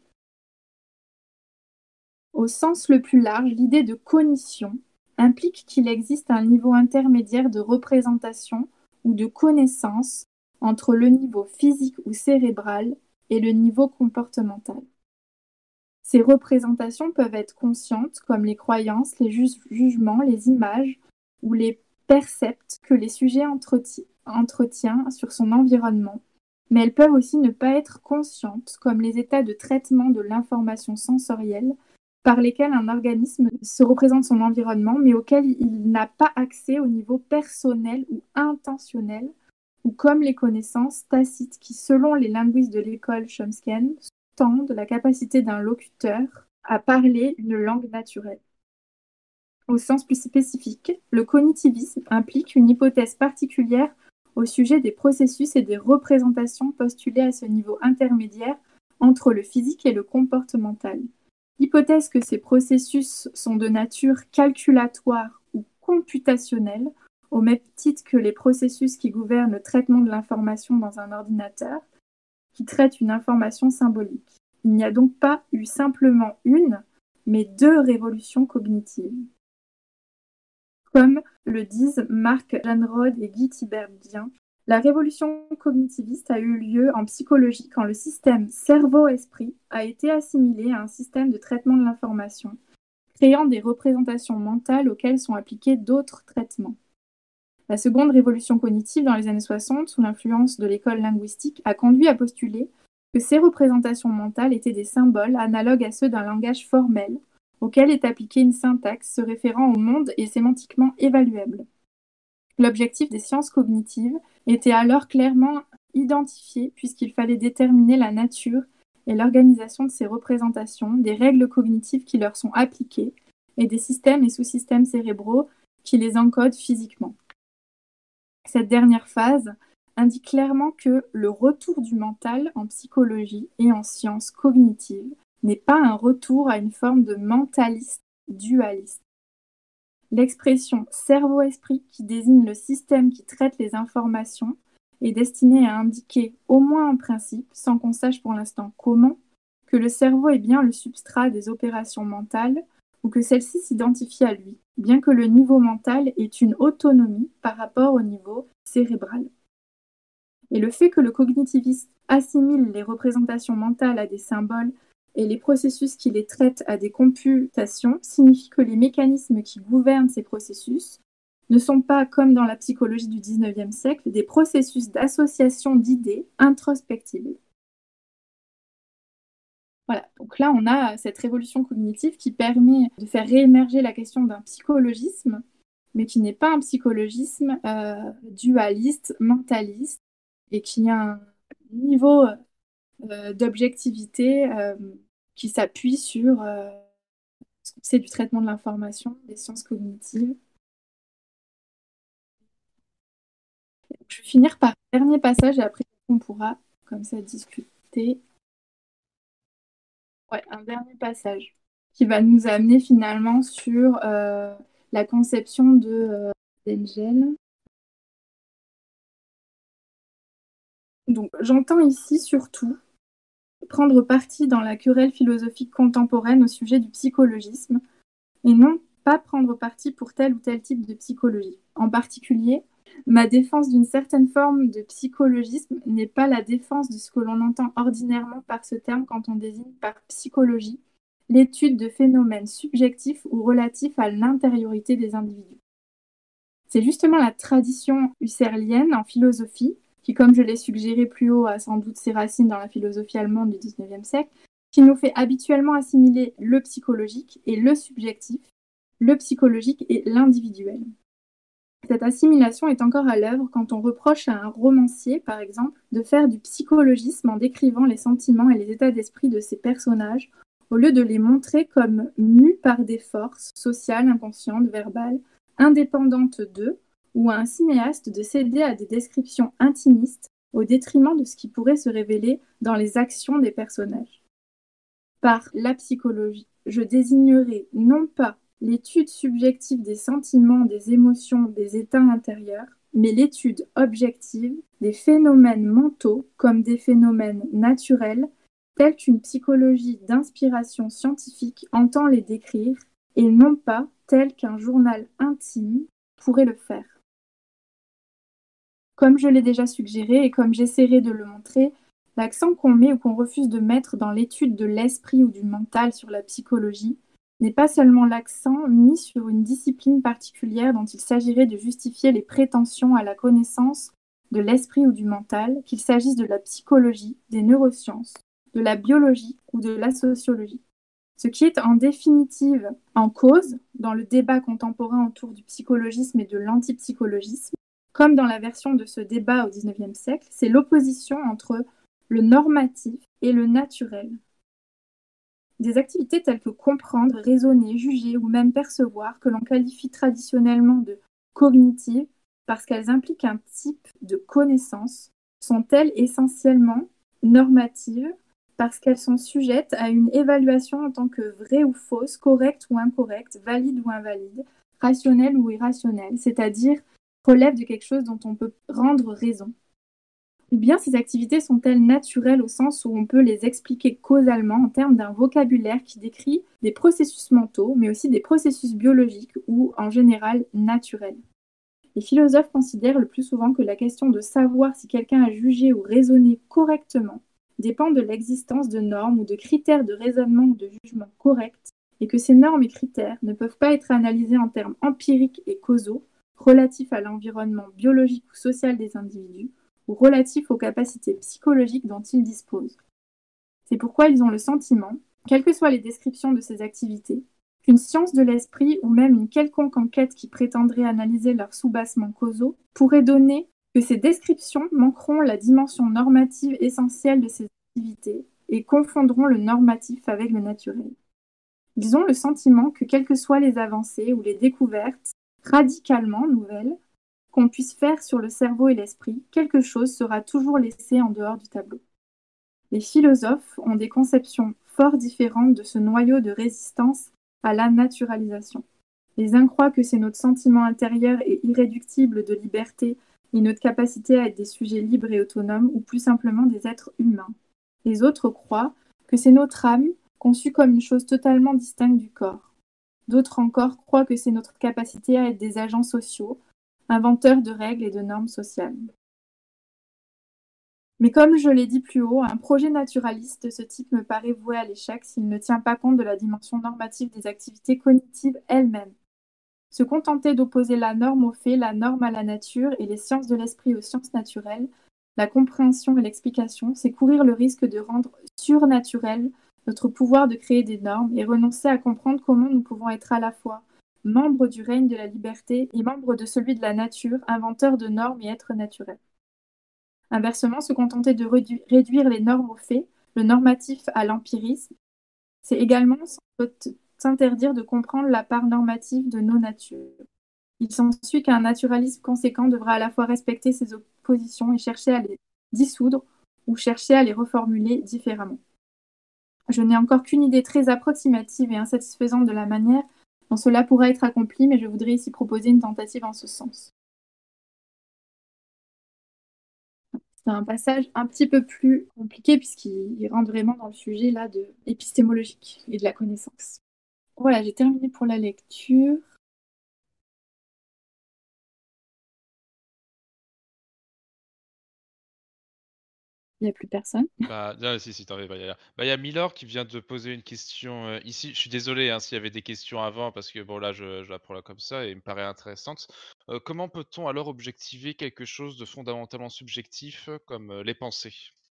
Au sens le plus large, l'idée de cognition implique qu'il existe un niveau intermédiaire de représentation ou de connaissance entre le niveau physique ou cérébral et le niveau comportemental. Ces représentations peuvent être conscientes, comme les croyances, les ju- jugements, les images ou les percepts que les sujets entreti- entretiennent sur son environnement, mais elles peuvent aussi ne pas être conscientes, comme les états de traitement de l'information sensorielle par lesquels un organisme se représente son environnement, mais auquel il n'a pas accès au niveau personnel ou intentionnel, ou comme les connaissances tacites qui, selon les linguistes de l'école chomskienne, sous-tendent la capacité d'un locuteur à parler une langue naturelle. Au sens plus spécifique, le cognitivisme implique une hypothèse particulière au sujet des processus et des représentations postulées à ce niveau intermédiaire entre le physique et le comportemental. L'hypothèse que ces processus sont de nature calculatoire ou computationnelle, au même titre que les processus qui gouvernent le traitement de l'information dans un ordinateur, qui traite une information symbolique. Il n'y a donc pas eu simplement une, mais deux révolutions cognitives. Comme le disent Marc Janrod et Guy Thiberdien, la révolution cognitiviste a eu lieu en psychologie quand le système cerveau-esprit a été assimilé à un système de traitement de l'information, créant des représentations mentales auxquelles sont appliqués d'autres traitements. La seconde révolution cognitive dans les années soixante, sous l'influence de l'école linguistique, a conduit à postuler que ces représentations mentales étaient des symboles analogues à ceux d'un langage formel, auquel est appliquée une syntaxe se référant au monde et sémantiquement évaluable. L'objectif des sciences cognitives était alors clairement identifié puisqu'il fallait déterminer la nature et l'organisation de ces représentations, des règles cognitives qui leur sont appliquées et des systèmes et sous-systèmes cérébraux qui les encodent physiquement. Cette dernière phase indique clairement que le retour du mental en psychologie et en sciences cognitives n'est pas un retour à une forme de mentalisme dualiste. L'expression cerveau-esprit, qui désigne le système qui traite les informations, est destinée à indiquer, au moins en principe, sans qu'on sache pour l'instant comment, que le cerveau est bien le substrat des opérations mentales ou que celles-ci s'identifient à lui, bien que le niveau mental ait une autonomie par rapport au niveau cérébral. Et le fait que le cognitivisme assimile les représentations mentales à des symboles et les processus qui les traitent à des computations signifie que les mécanismes qui gouvernent ces processus ne sont pas, comme dans la psychologie du dix-neuvième siècle, des processus d'association d'idées introspectives. Voilà, donc là on a cette révolution cognitive qui permet de faire réémerger la question d'un psychologisme, mais qui n'est pas un psychologisme euh, dualiste, mentaliste, et qui a un niveau euh, d'objectivité euh, qui s'appuie sur euh, ce qu'on sait du traitement de l'information, des sciences cognitives. Je vais finir par le dernier passage et après on pourra comme ça discuter. Ouais, un dernier passage qui va nous amener finalement sur euh, la conception de euh, d'Engel. Donc, j'entends ici surtout prendre parti dans la querelle philosophique contemporaine au sujet du psychologisme, et non pas prendre parti pour tel ou tel type de psychologie. En particulier, ma défense d'une certaine forme de psychologisme n'est pas la défense de ce que l'on entend ordinairement par ce terme quand on désigne par psychologie l'étude de phénomènes subjectifs ou relatifs à l'intériorité des individus. C'est justement la tradition husserlienne en philosophie, qui, comme je l'ai suggéré plus haut, a sans doute ses racines dans la philosophie allemande du dix-neuvième siècle, qui nous fait habituellement assimiler le psychologique et le subjectif, le psychologique et l'individuel. Cette assimilation est encore à l'œuvre quand on reproche à un romancier, par exemple, de faire du psychologisme en décrivant les sentiments et les états d'esprit de ses personnages, au lieu de les montrer comme mus par des forces sociales, inconscientes, verbales, indépendantes d'eux, ou à un cinéaste de céder à des descriptions intimistes au détriment de ce qui pourrait se révéler dans les actions des personnages. Par la psychologie, je désignerai non pas l'étude subjective des sentiments, des émotions, des états intérieurs, mais l'étude objective des phénomènes mentaux comme des phénomènes naturels, tels qu'une psychologie d'inspiration scientifique entend les décrire, et non pas tels qu'un journal intime pourrait le faire. Comme je l'ai déjà suggéré et comme j'essaierai de le montrer, l'accent qu'on met ou qu'on refuse de mettre dans l'étude de l'esprit ou du mental sur la psychologie n'est pas seulement l'accent mis sur une discipline particulière dont il s'agirait de justifier les prétentions à la connaissance de l'esprit ou du mental, qu'il s'agisse de la psychologie, des neurosciences, de la biologie ou de la sociologie. Ce qui est en définitive en cause dans le débat contemporain autour du psychologisme et de l'antipsychologisme, comme dans la version de ce débat au dix-neuvième siècle, c'est l'opposition entre le normatif et le naturel. Des activités telles que comprendre, raisonner, juger ou même percevoir, que l'on qualifie traditionnellement de cognitives, parce qu'elles impliquent un type de connaissance, sont-elles essentiellement normatives, parce qu'elles sont sujettes à une évaluation en tant que vraies ou fausses, correctes ou incorrectes, valides ou invalides, rationnelles ou irrationnelles, c'est-à-dire relèvent de quelque chose dont on peut rendre raison. Ou bien ces activités sont-elles naturelles au sens où on peut les expliquer causalement en termes d'un vocabulaire qui décrit des processus mentaux, mais aussi des processus biologiques ou en général naturels. Les philosophes considèrent le plus souvent que la question de savoir si quelqu'un a jugé ou raisonné correctement dépend de l'existence de normes ou de critères de raisonnement ou de jugement corrects, et que ces normes et critères ne peuvent pas être analysés en termes empiriques et causaux, relatifs à l'environnement biologique ou social des individus, ou relatifs aux capacités psychologiques dont ils disposent. C'est pourquoi ils ont le sentiment, quelles que soient les descriptions de ces activités, qu'une science de l'esprit ou même une quelconque enquête qui prétendrait analyser leurs soubassements causaux pourrait donner que ces descriptions manqueront la dimension normative essentielle de ces activités et confondront le normatif avec le naturel. Ils ont le sentiment que quelles que soient les avancées ou les découvertes radicalement nouvelles qu'on puisse faire sur le cerveau et l'esprit, quelque chose sera toujours laissé en dehors du tableau. Les philosophes ont des conceptions fort différentes de ce noyau de résistance à la naturalisation. Les uns croient que c'est notre sentiment intérieur et irréductible de liberté et notre capacité à être des sujets libres et autonomes, ou plus simplement des êtres humains. Les autres croient que c'est notre âme, conçue comme une chose totalement distincte du corps. D'autres encore croient que c'est notre capacité à être des agents sociaux, inventeurs de règles et de normes sociales. Mais comme je l'ai dit plus haut, un projet naturaliste de ce type me paraît voué à l'échec s'il ne tient pas compte de la dimension normative des activités cognitives elles-mêmes. Se contenter d'opposer la norme aux faits, la norme à la nature et les sciences de l'esprit aux sciences naturelles, la compréhension et l'explication, c'est courir le risque de rendre surnaturel notre pouvoir de créer des normes et renoncer à comprendre comment nous pouvons être à la fois membres du règne de la liberté et membres de celui de la nature, inventeurs de normes et êtres naturels. Inversement, se contenter de redu- réduire les normes aux faits, le normatif à l'empirisme, c'est également s'interdire de comprendre la part normative de nos natures. Il s'ensuit qu'un naturalisme conséquent devra à la fois respecter ces oppositions et chercher à les dissoudre ou chercher à les reformuler différemment. Je n'ai encore qu'une idée très approximative et insatisfaisante de la manière dont cela pourra être accompli, mais je voudrais ici proposer une tentative en ce sens. c'est un passage un petit peu plus compliqué puisqu'il il rentre vraiment dans le sujet là de épistémologique et de la connaissance. Voilà, j'ai terminé pour la lecture. Il n'y a plus personne. Bah, ah, si, si, t'en fais pas, il y a bah, il y a Milor qui vient de poser une question, heu, ici. Je suis désolé, hein, s'il y avait des questions avant parce que bon là, je je la prends là comme ça et elle me paraît intéressante. Heu, comment peut-on alors objectiver quelque chose de fondamentalement subjectif, euh, comme, heu, les pensées?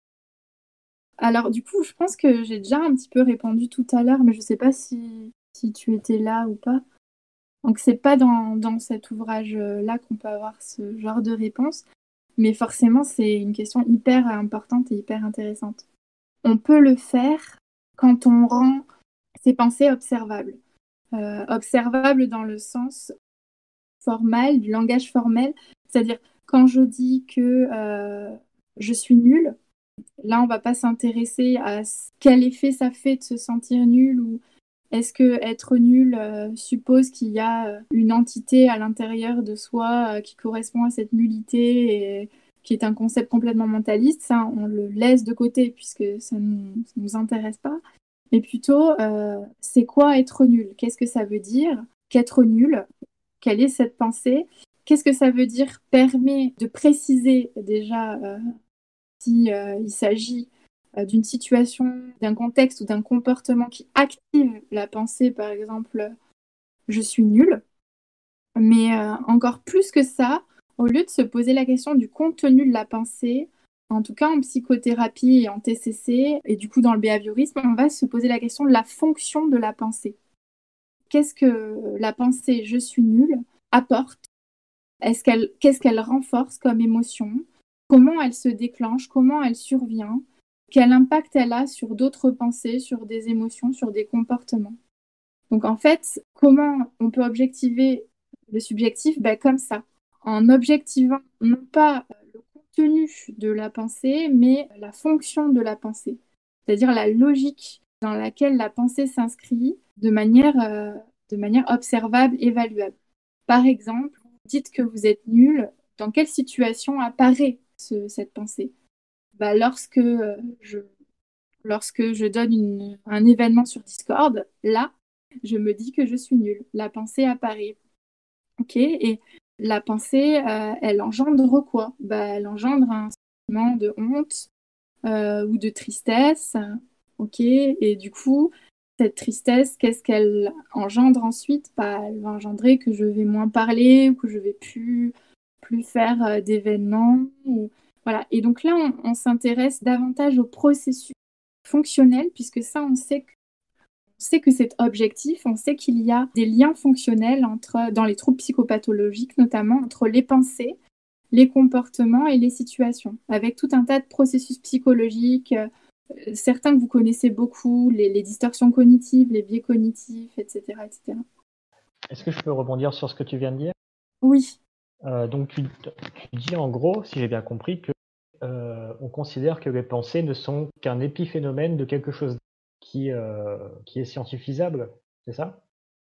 Alors du coup, je pense que j'ai déjà un petit peu répondu tout à l'heure, mais je ne sais pas si, si tu étais là ou pas. Donc c'est pas dans, dans cet ouvrage-là qu'on peut avoir ce genre de réponse, mais forcément c'est une question hyper importante et hyper intéressante. On peut le faire quand on rend ses pensées observables. Euh, observables dans le sens formel, du langage formel, c'est-à-dire quand je dis que euh, je suis nulle, là on va pas s'intéresser à quel effet ça fait de se sentir nul ou est-ce que être nul euh, suppose qu'il y a euh, une entité à l'intérieur de soi euh, qui correspond à cette nullité et qui est un concept complètement mentaliste? Ça, on le laisse de côté puisque ça ne nous, ça nous intéresse pas. Mais plutôt, euh, c'est quoi être nul? Qu'est-ce que ça veut dire qu'être nul? Quelle est cette pensée? Qu'est-ce que ça veut dire permet de préciser déjà euh, si euh, il s'agit euh, d'une situation, d'un contexte ou d'un comportement qui active la pensée, par exemple, je suis nul. Mais euh, encore plus que ça, au lieu de se poser la question du contenu de la pensée, en tout cas en psychothérapie et en T C C, et du coup dans le behaviorisme, on va se poser la question de la fonction de la pensée. Qu'est-ce que la pensée je suis nul apporte? Est-ce qu'elle, qu'est-ce qu'elle renforce comme émotion? Comment elle se déclenche? Comment elle survient? Quel impact elle a sur d'autres pensées, sur des émotions, sur des comportements? Donc en fait, comment on peut objectiver le subjectif? Ben, comme ça, en objectivant non pas le contenu de la pensée, mais la fonction de la pensée, c'est-à-dire la logique dans laquelle la pensée s'inscrit de manière, euh, de manière observable, évaluable. Par exemple, vous dites que vous êtes nul, dans quelle situation apparaît ce- cette pensée? Bah, lorsque, euh, je, lorsque je donne une- un événement sur Discord, là, je me dis que je suis nulle. La pensée apparaît. Ok? Et la pensée, euh, elle engendre quoi? Bah, elle engendre un sentiment de honte euh, ou de tristesse. Ok? Et du coup, cette tristesse, qu'est-ce qu'elle engendre ensuite? Bah, elle va engendrer que je vais moins parler ou que je vais plus, plus faire euh, d'événements. Ou... Voilà. Et donc là, on, on s'intéresse davantage au processus fonctionnel, puisque ça, on sait que, on sait que c'est objectif, on sait qu'il y a des liens fonctionnels entre, dans les troubles psychopathologiques, notamment entre les pensées, les comportements et les situations, avec tout un tas de processus psychologiques, euh, certains que vous connaissez beaucoup, les, les distorsions cognitives, les biais cognitifs, et cetera, et cetera. Est-ce que je peux rebondir sur ce que tu viens de dire? Oui. Euh, donc tu, tu dis en gros, si j'ai bien compris, que euh, on considère que les pensées ne sont qu'un épiphénomène de quelque chose qui, euh, qui est scientifisable, c'est ça?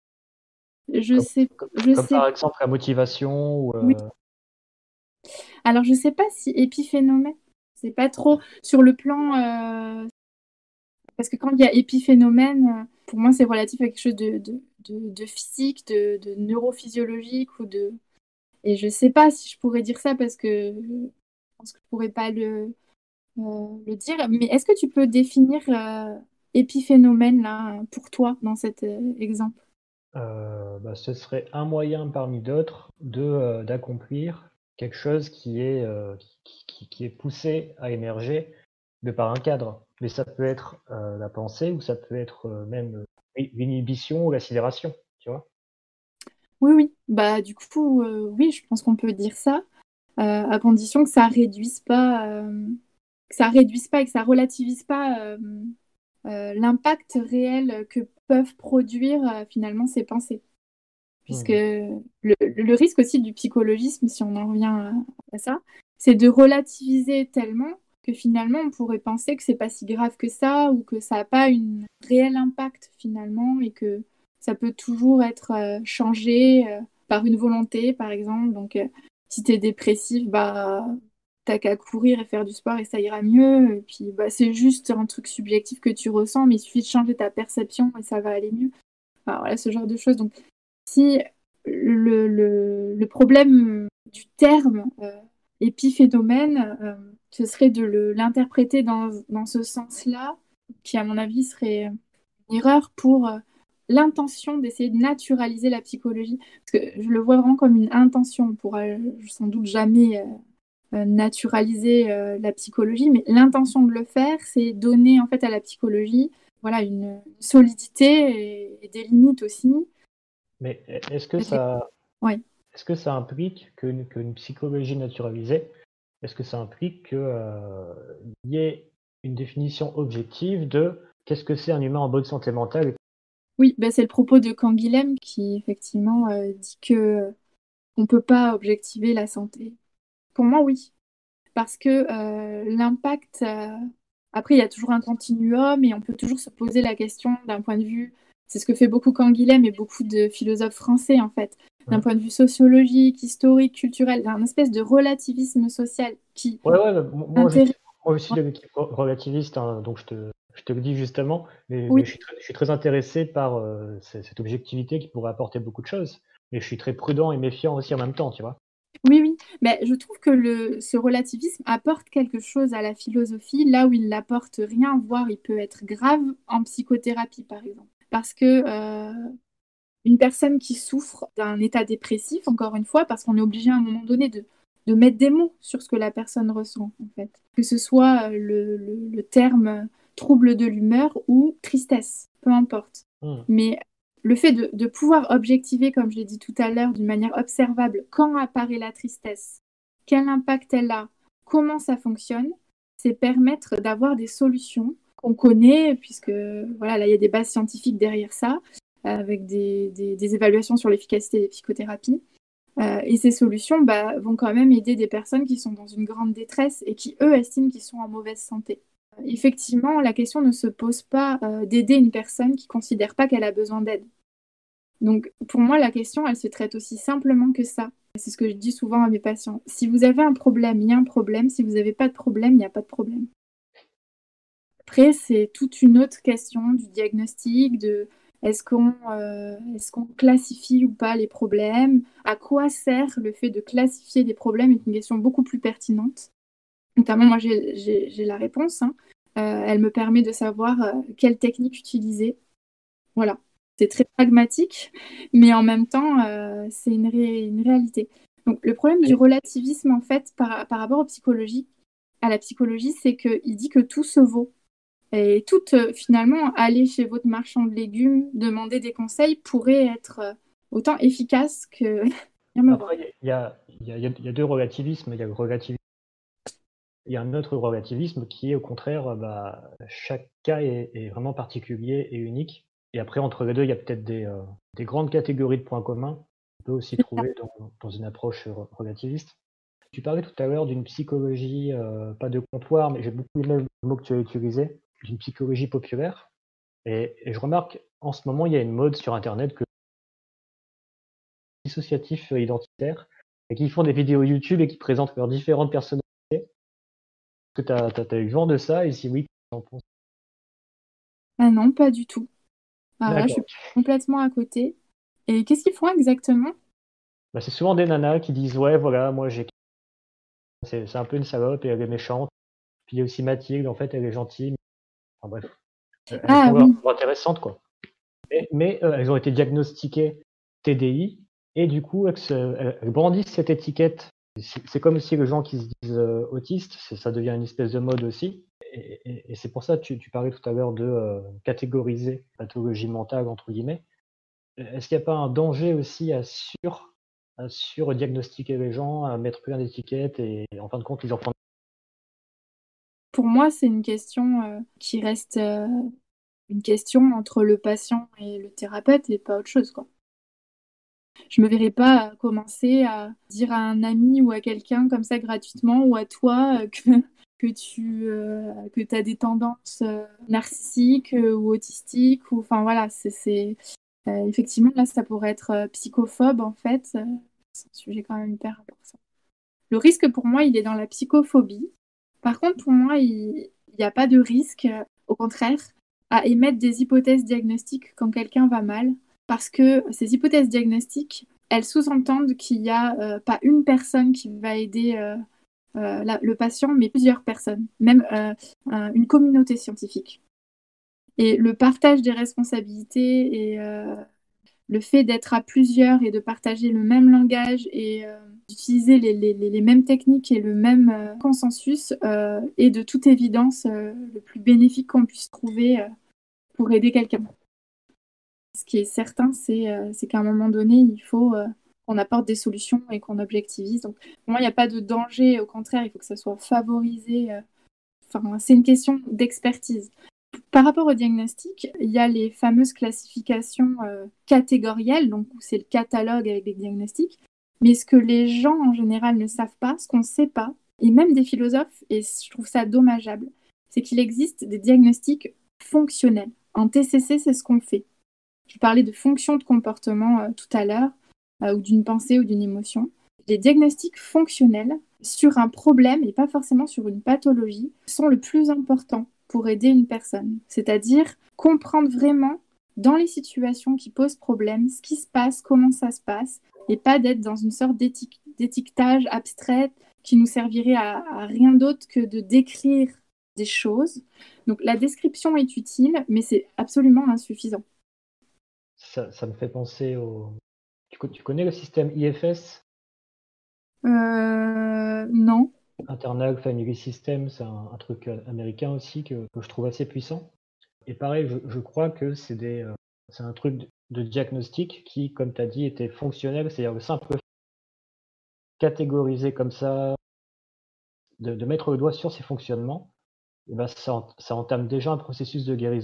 Je Comme, sais, comme, je comme sais, par exemple la motivation ou oui. euh, Alors, je sais pas si épiphénomène, c'est pas trop sur le plan, euh, parce que quand il y a épiphénomène, euh, pour moi, c'est relatif à quelque chose de, de, de, de physique, de, de neurophysiologique ou de. Et je sais pas si je pourrais dire ça parce que je pense que je pourrais pas le, euh, le dire. Mais est-ce que tu peux définir euh, épiphénomène là pour toi dans cet euh, exemple? euh, bah, ce serait un moyen parmi d'autres de euh, d'accomplir quelque chose qui est euh, qui, qui- qui est poussé à émerger de par un cadre. Mais ça peut être euh, la pensée ou ça peut être euh, même euh, l'inhibition ou la sidération, tu vois? Oui, oui. Bah du coup, euh, oui, je pense qu'on peut dire ça, euh, à condition que ça réduise pas, euh, que ça réduise pas et que ça relativise pas euh, euh, l'impact réel que peuvent produire euh, finalement ces pensées. Puisque Mhm. le, le risque aussi du psychologisme, si on en revient à, à ça, c'est de relativiser tellement que finalement on pourrait penser que c'est pas si grave que ça ou que ça n'a pas un réel impact finalement et que ça peut toujours être euh, changé euh, par une volonté par exemple. Donc euh, si tu es dépressif, bah t'as qu'à courir et faire du sport et ça ira mieux. Et puis, bah, c'est juste un truc subjectif que tu ressens, mais il suffit de changer ta perception et ça va aller mieux. Enfin, voilà, ce genre de choses. Donc, si le, le, le problème du terme euh, épiphénomène, euh, ce serait de le, l'interpréter dans, dans ce sens-là, qui, à mon avis, serait une erreur pour euh, l'intention d'essayer de naturaliser la psychologie. Parce que je le vois vraiment comme une intention. On pourra sans doute jamais euh, euh, naturaliser euh, la psychologie, mais l'intention de le faire, c'est donner en fait à la psychologie voilà, une, une solidité et, et des limites aussi. Mais est-ce que ça, Oui. est-ce que ça implique qu'une, qu'une psychologie naturalisée, est-ce que ça implique qu'il euh, y ait une définition objective de qu'est-ce que c'est un humain en bonne santé mentale? Oui, ben c'est le propos de Canguilhem qui effectivement euh, dit que on ne peut pas objectiver la santé. Pour moi, oui. Parce que euh, l'impact, euh, après, il y a toujours un continuum et on peut toujours se poser la question d'un point de vue, c'est ce que fait beaucoup Canguilhem et beaucoup de philosophes français en fait, d'un Ouais. point de vue sociologique, historique, culturel, d'un espèce de relativisme social qui Ouais, ouais, moi, moi, je, intéresse. moi aussi de l'équipe relativiste, hein, donc je te, je te le dis justement, mais, Oui. mais je, suis très, je suis très intéressé par euh, cette, cette objectivité qui pourrait apporter beaucoup de choses, mais je suis très prudent et méfiant aussi en même temps, tu vois. Oui, oui, mais je trouve que le, ce relativisme apporte quelque chose à la philosophie, là où il n'apporte rien, voire il peut être grave en psychothérapie, par exemple. Parce que euh, une personne qui souffre d'un état dépressif, encore une fois, parce qu'on est obligé à un moment donné de, de mettre des mots sur ce que la personne ressent, en fait. Que ce soit le, le, le terme trouble de l'humeur ou tristesse, peu importe. Hmm. Mais le fait de, de pouvoir objectiver, comme je l'ai dit tout à l'heure, d'une manière observable, quand apparaît la tristesse, quel impact elle a, comment ça fonctionne, c'est permettre d'avoir des solutions qu'on connaît, puisque voilà, là, il y a des bases scientifiques derrière ça, avec des, des, des évaluations sur l'efficacité des psychothérapies. Euh, et ces solutions bah, vont quand même aider des personnes qui sont dans une grande détresse et qui, eux, estiment qu'ils sont en mauvaise santé. Effectivement, la question ne se pose pas euh, d'aider une personne qui ne considère pas qu'elle a besoin d'aide. Donc, pour moi, la question, elle se traite aussi simplement que ça. C'est ce que je dis souvent à mes patients. Si vous avez un problème, il y a un problème. Si vous n'avez pas de problème, il n'y a pas de problème. Après, c'est toute une autre question du diagnostic, de est-ce qu'on euh, est-ce qu'on classifie ou pas les problèmes? À quoi sert le fait de classifier des problèmes est une question beaucoup plus pertinente. Notamment, moi, j'ai, j'ai, j'ai la réponse. Hein. Euh, elle me permet de savoir euh, quelle technique utiliser. Voilà. C'est très pragmatique, mais en même temps, euh, c'est une, ré- une réalité. Donc, le problème du relativisme, en fait, par, par rapport aux psychologies, à la psychologie, c'est qu'il dit que tout se vaut. Et tout, euh, finalement, aller chez votre marchand de légumes, demander des conseils pourrait être euh, autant efficace que viens me voir. Après, il y a, il y, a, il y, a, il y a deux relativismes. Il y a le relativisme, il y a un autre relativisme qui est au contraire, bah, chaque cas est, est vraiment particulier et unique. Et après, entre les deux, il y a peut-être des, euh, des grandes catégories de points communs qu'on peut aussi trouver dans, dans une approche relativiste. Tu parlais tout à l'heure d'une psychologie, euh, pas de comptoir, mais j'ai beaucoup aimé le mot que tu as utilisé, d'une psychologie populaire. Et, et je remarque, en ce moment, il y a une mode sur Internet que dissociatifs euh, identitaires, et qui font des vidéos YouTube et qui présentent leurs différentes personnalités. Est-ce que tu as, t'as, t'as eu vent de ça? Et si oui, qu'est-ce que tu en penses? Ah non, pas du tout. Alors là, je suis D'accord. complètement à côté. Et qu'est-ce qu'ils font exactement? Bah, c'est souvent des nanas qui disent ouais, voilà, moi j'ai. C'est, c'est un peu une salope et elle est méchante. Puis il y a aussi Mathilde, en fait, elle est gentille. Enfin bref, elles elles Ah font leur oui, leur intéressantes, quoi. Mais, mais euh, elles ont été diagnostiquées T D I et du coup, elles, se- elles- elles brandissent cette étiquette. C'est c'est comme si les gens qui se disent euh, autistes, c'est- ça devient une espèce de mode aussi. Et, et- et c'est pour ça que tu, tu parlais tout à l'heure de euh, catégoriser pathologie mentale, entre guillemets. Est-ce qu'il n'y a pas un danger aussi à sur, à surdiagnostiquer les gens, à mettre plein d'étiquettes et en fin de compte, ils en prennent. pour moi, c'est une question euh, qui reste euh, une question entre le patient et le thérapeute et pas autre chose, quoi. Je me verrais pas euh, commencer à dire à un ami ou à quelqu'un comme ça gratuitement ou à toi euh, que, que tu euh, que t'as des tendances euh, narcissiques euh, ou autistiques ou enfin voilà, c'est c'est euh, effectivement là ça pourrait être euh, psychophobe en fait. Euh, c'est un sujet quand même hyper important. Le risque, pour moi, il est dans la psychophobie. Par contre, pour moi, il n'y a pas de risque, euh, au contraire, à émettre des hypothèses diagnostiques quand quelqu'un va mal, parce que ces hypothèses diagnostiques, elles sous-entendent qu'il n'y a euh, pas une personne qui va aider euh, euh, la- le patient, mais plusieurs personnes, même euh, un- une communauté scientifique. Et le partage des responsabilités et euh, le fait d'être à plusieurs et de partager le même langage et euh, d'utiliser les, les- les- les mêmes techniques et le même euh, consensus euh, est de toute évidence euh, le plus bénéfique qu'on puisse trouver euh, pour aider quelqu'un. Ce qui est certain, c'est euh, c'est qu'à un moment donné, il faut euh, qu'on apporte des solutions et qu'on objectivise. Donc, pour moi, il n'y a pas de danger. Au contraire, il faut que ça soit favorisé. euh, Enfin, c'est une question d'expertise. Par rapport au diagnostic, il y a les fameuses classifications euh, catégorielles, donc où c'est le catalogue avec les diagnostics. Mais ce que les gens en général ne savent pas, ce qu'on ne sait pas, et même des philosophes, et je trouve ça dommageable, c'est qu'il existe des diagnostics fonctionnels. En T C C, c'est ce qu'on fait. Je parlais de fonction de comportement euh, tout à l'heure, euh, ou d'une pensée ou d'une émotion. Les diagnostics fonctionnels sur un problème et pas forcément sur une pathologie sont le plus important pour aider une personne. C'est-à-dire comprendre vraiment dans les situations qui posent problème ce qui se passe, comment ça se passe, et pas d'être dans une sorte d'éti- d'étiquetage abstrait qui nous servirait à, à rien d'autre que de décrire des choses. Donc la description est utile, mais c'est absolument insuffisant. Ça, ça me fait penser au. Tu, co- tu connais le système I F S, Euh, non. Internal Family System, c'est un, un truc euh, américain aussi que, que je trouve assez puissant. Et pareil, je, je crois que c'est des, euh, c'est un truc de, de diagnostic qui, comme tu as dit, était fonctionnel, c'est-à-dire le simple fait de catégoriser comme ça, de, de mettre le doigt sur ces fonctionnements, et ben ça, en- ça entame déjà un processus de guérison.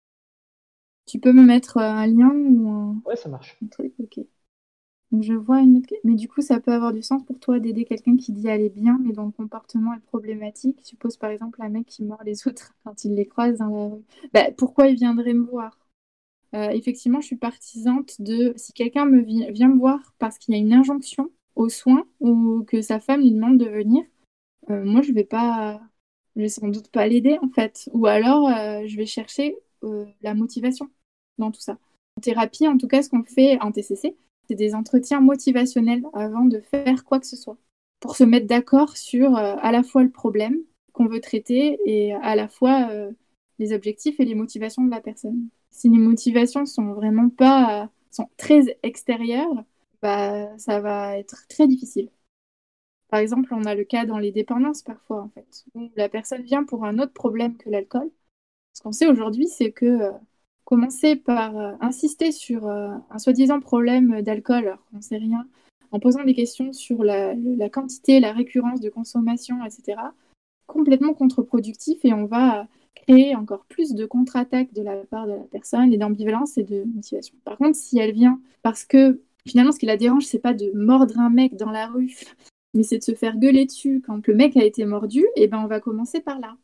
Tu peux me mettre euh, un lien ou un, Ouais, ça marche. un truc? Ok. Donc je vois une autre... Mais du coup, ça peut avoir du sens pour toi d'aider quelqu'un qui dit aller bien, mais dont le comportement est problématique. Suppose par exemple un mec qui mord les autres quand il les croise dans la rue. Bah, pourquoi il viendrait me voir? Euh, effectivement, je suis partisante de si quelqu'un me vi- vient me voir parce qu'il y a une injonction aux soins ou que sa femme lui demande de venir, euh, moi je vais pas, je vais sans doute pas l'aider en fait. Ou alors euh, je vais chercher euh, la motivation dans tout ça. En thérapie, en tout cas, ce qu'on fait en T C C, c'est des entretiens motivationnels avant de faire quoi que ce soit, pour se mettre d'accord sur euh, à la fois le problème qu'on veut traiter et à la fois euh, les objectifs et les motivations de la personne. Si les motivations sont vraiment pas, euh, sont très extérieures, bah, ça va être très difficile. Par exemple, on a le cas dans les dépendances parfois, en fait, où la personne vient pour un autre problème que l'alcool. Ce qu'on sait aujourd'hui, c'est que euh, commencer par euh, insister sur euh, un soi-disant problème d'alcool, alors qu'on ne sait rien, en posant des questions sur la, le- la quantité, la récurrence de consommation, et cetera, complètement contre-productif et on va créer encore plus de contre-attaques de la part de la personne et d'ambivalence et de motivation. Par contre, si elle vient parce que finalement, ce qui la dérange, c'est pas de mordre un mec dans la rue, mais c'est de se faire gueuler dessus quand le mec a été mordu, et ben on va commencer par là.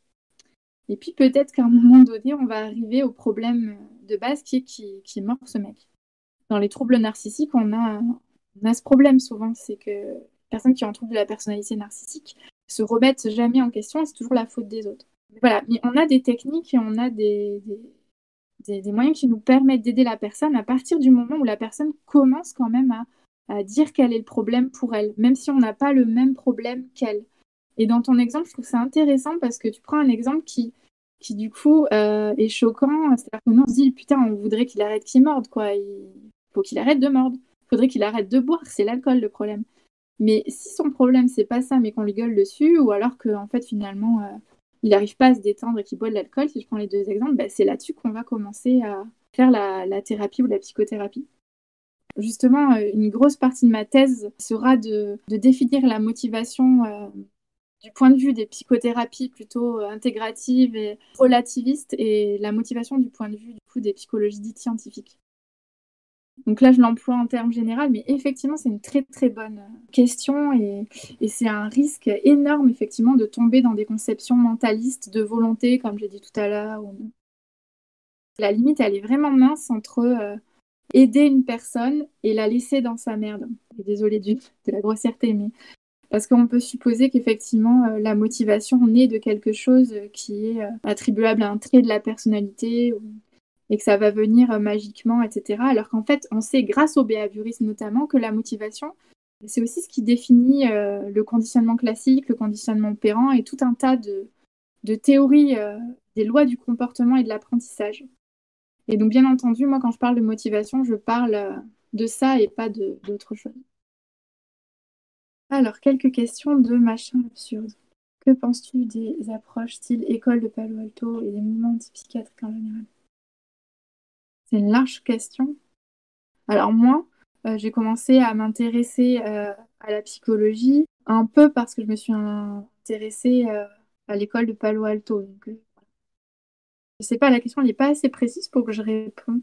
Et puis peut-être qu'à un moment donné, on va arriver au problème de base qui est qui, qui mord ce mec. Dans les troubles narcissiques, on a, on a ce problème souvent, c'est que les personnes qui ont un trouble de la personnalité narcissique se remettent jamais en question et c'est toujours la faute des autres. Voilà, mais on a des techniques et on a des, des, des- des moyens qui nous permettent d'aider la personne à partir du moment où la personne commence quand même à, à dire quel est le problème pour elle, même si on n'a pas le même problème qu'elle. Et dans ton exemple, je trouve ça intéressant parce que tu prends un exemple qui, qui du coup, euh, est choquant. C'est-à-dire que nous, on se dit, putain, on voudrait qu'il arrête qu'il morde, quoi. Il faut qu'il arrête de mordre. Il faudrait qu'il arrête de boire. C'est l'alcool, le problème. Mais si son problème, c'est pas ça, mais qu'on lui gueule dessus, ou alors qu'en fait, finalement, euh, il n'arrive pas à se détendre et qu'il boit de l'alcool, si je prends les deux exemples, bah, c'est là-dessus qu'on va commencer à faire la, la thérapie ou la psychothérapie. Justement, euh, une grosse partie de ma thèse sera de, de définir la motivation euh, du point de vue des psychothérapies plutôt euh, intégratives et relativistes et la motivation du point de vue du coup, des psychologies dites scientifiques. Donc là, je l'emploie en termes généraux, mais effectivement, c'est une très très bonne question et, et c'est un risque énorme, effectivement, de tomber dans des conceptions mentalistes de volonté, comme j'ai dit tout à l'heure. Ou... La limite, elle est vraiment mince entre euh, aider une personne et la laisser dans sa merde. Désolée du, de la grossièreté, mais Parce qu'on peut supposer qu'effectivement, euh, la motivation naît de quelque chose qui est euh, attribuable à un trait de la personnalité ou- et que ça va venir euh, magiquement, et cetera. Alors qu'en fait, on sait, grâce au behaviorisme notamment, que la motivation, c'est aussi ce qui définit euh, le conditionnement classique, le conditionnement opérant et tout un tas de, de théories euh, des lois du comportement et de l'apprentissage. Et donc, bien entendu, moi, quand je parle de motivation, je parle euh, de ça et pas de- d'autre chose. Alors, quelques questions de machin absurde. Que penses-tu des approches style école de Palo Alto et des mouvements antipsychiatriques en général? C'est une large question. Alors moi, euh, j'ai commencé à m'intéresser euh, à la psychologie un peu parce que je me suis intéressée euh, à l'école de Palo Alto. Donc, euh, je sais pas, la question n'est pas assez précise pour que je réponde.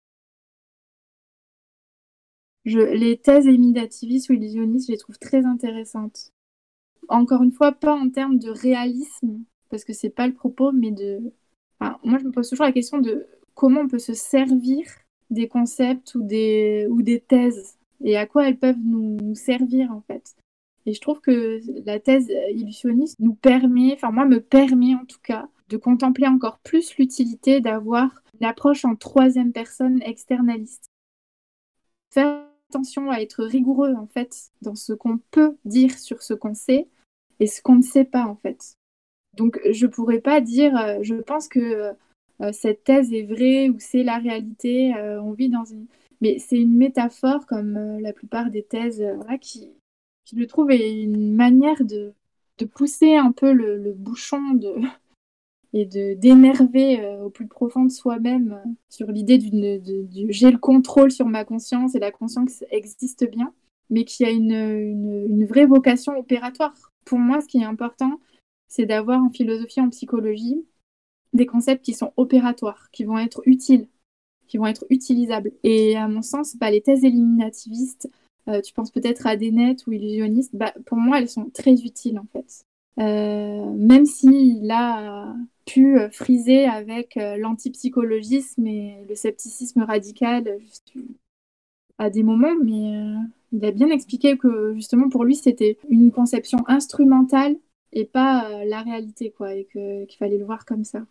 Je, les thèses éminativistes ou illusionnistes, je les trouve très intéressantes. Encore une fois, pas en termes de réalisme, parce que c'est pas le propos, mais de... Enfin, moi, je me pose toujours la question de comment on peut se servir des concepts ou des, ou des thèses, et à quoi elles peuvent nous, nous servir, en fait. Et je trouve que la thèse illusionniste nous permet, enfin moi me permet en tout cas, de contempler encore plus l'utilité d'avoir une approche en troisième personne externaliste. Faire attention à être rigoureux en fait dans ce qu'on peut dire sur ce qu'on sait et ce qu'on ne sait pas en fait. Donc je pourrais pas dire, euh, je pense que euh, cette thèse est vraie ou c'est la réalité, euh, on vit dans une... Mais c'est une métaphore comme euh, la plupart des thèses euh, voilà, qui, qui, je trouve, est une manière de, de pousser un peu le, le bouchon de, et de d'énerver euh, au plus profond de soi-même euh, sur l'idée d'une de- du j'ai le contrôle sur ma conscience et la conscience existe bien, mais qui a une, une, une vraie vocation opératoire. Pour moi, ce qui est important, c'est d'avoir en philosophie, en psychologie, des concepts qui sont opératoires, qui vont être utiles, qui vont être utilisables. Et à mon sens, bah, les thèses éliminativistes, euh, tu penses peut-être à Dennett ou illusionnistes, bah, pour moi, elles sont très utiles en fait. Euh, même s'il a pu euh, friser avec euh, l'antipsychologisme et le scepticisme radical juste à des moments, mais euh, il a bien expliqué que justement pour lui c'était une conception instrumentale et pas euh, la réalité, quoi, et que, qu'il fallait le voir comme ça.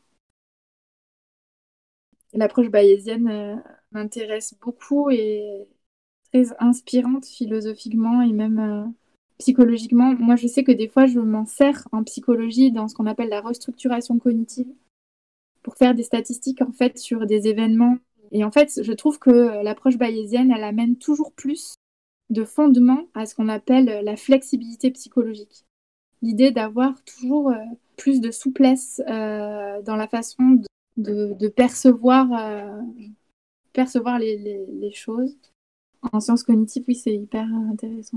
L'approche bayésienne euh, m'intéresse beaucoup et très inspirante philosophiquement et même euh, psychologiquement. Moi, je sais que des fois, je m'en sers en psychologie dans ce qu'on appelle la restructuration cognitive pour faire des statistiques en fait sur des événements. Et en fait, je trouve que euh, l'approche bayésienne, elle amène toujours plus de fondement à ce qu'on appelle euh, la flexibilité psychologique. L'idée d'avoir toujours euh, plus de souplesse euh, dans la façon de, de- de percevoir, euh, percevoir les, les- les choses. En sciences cognitives, oui, c'est hyper intéressant.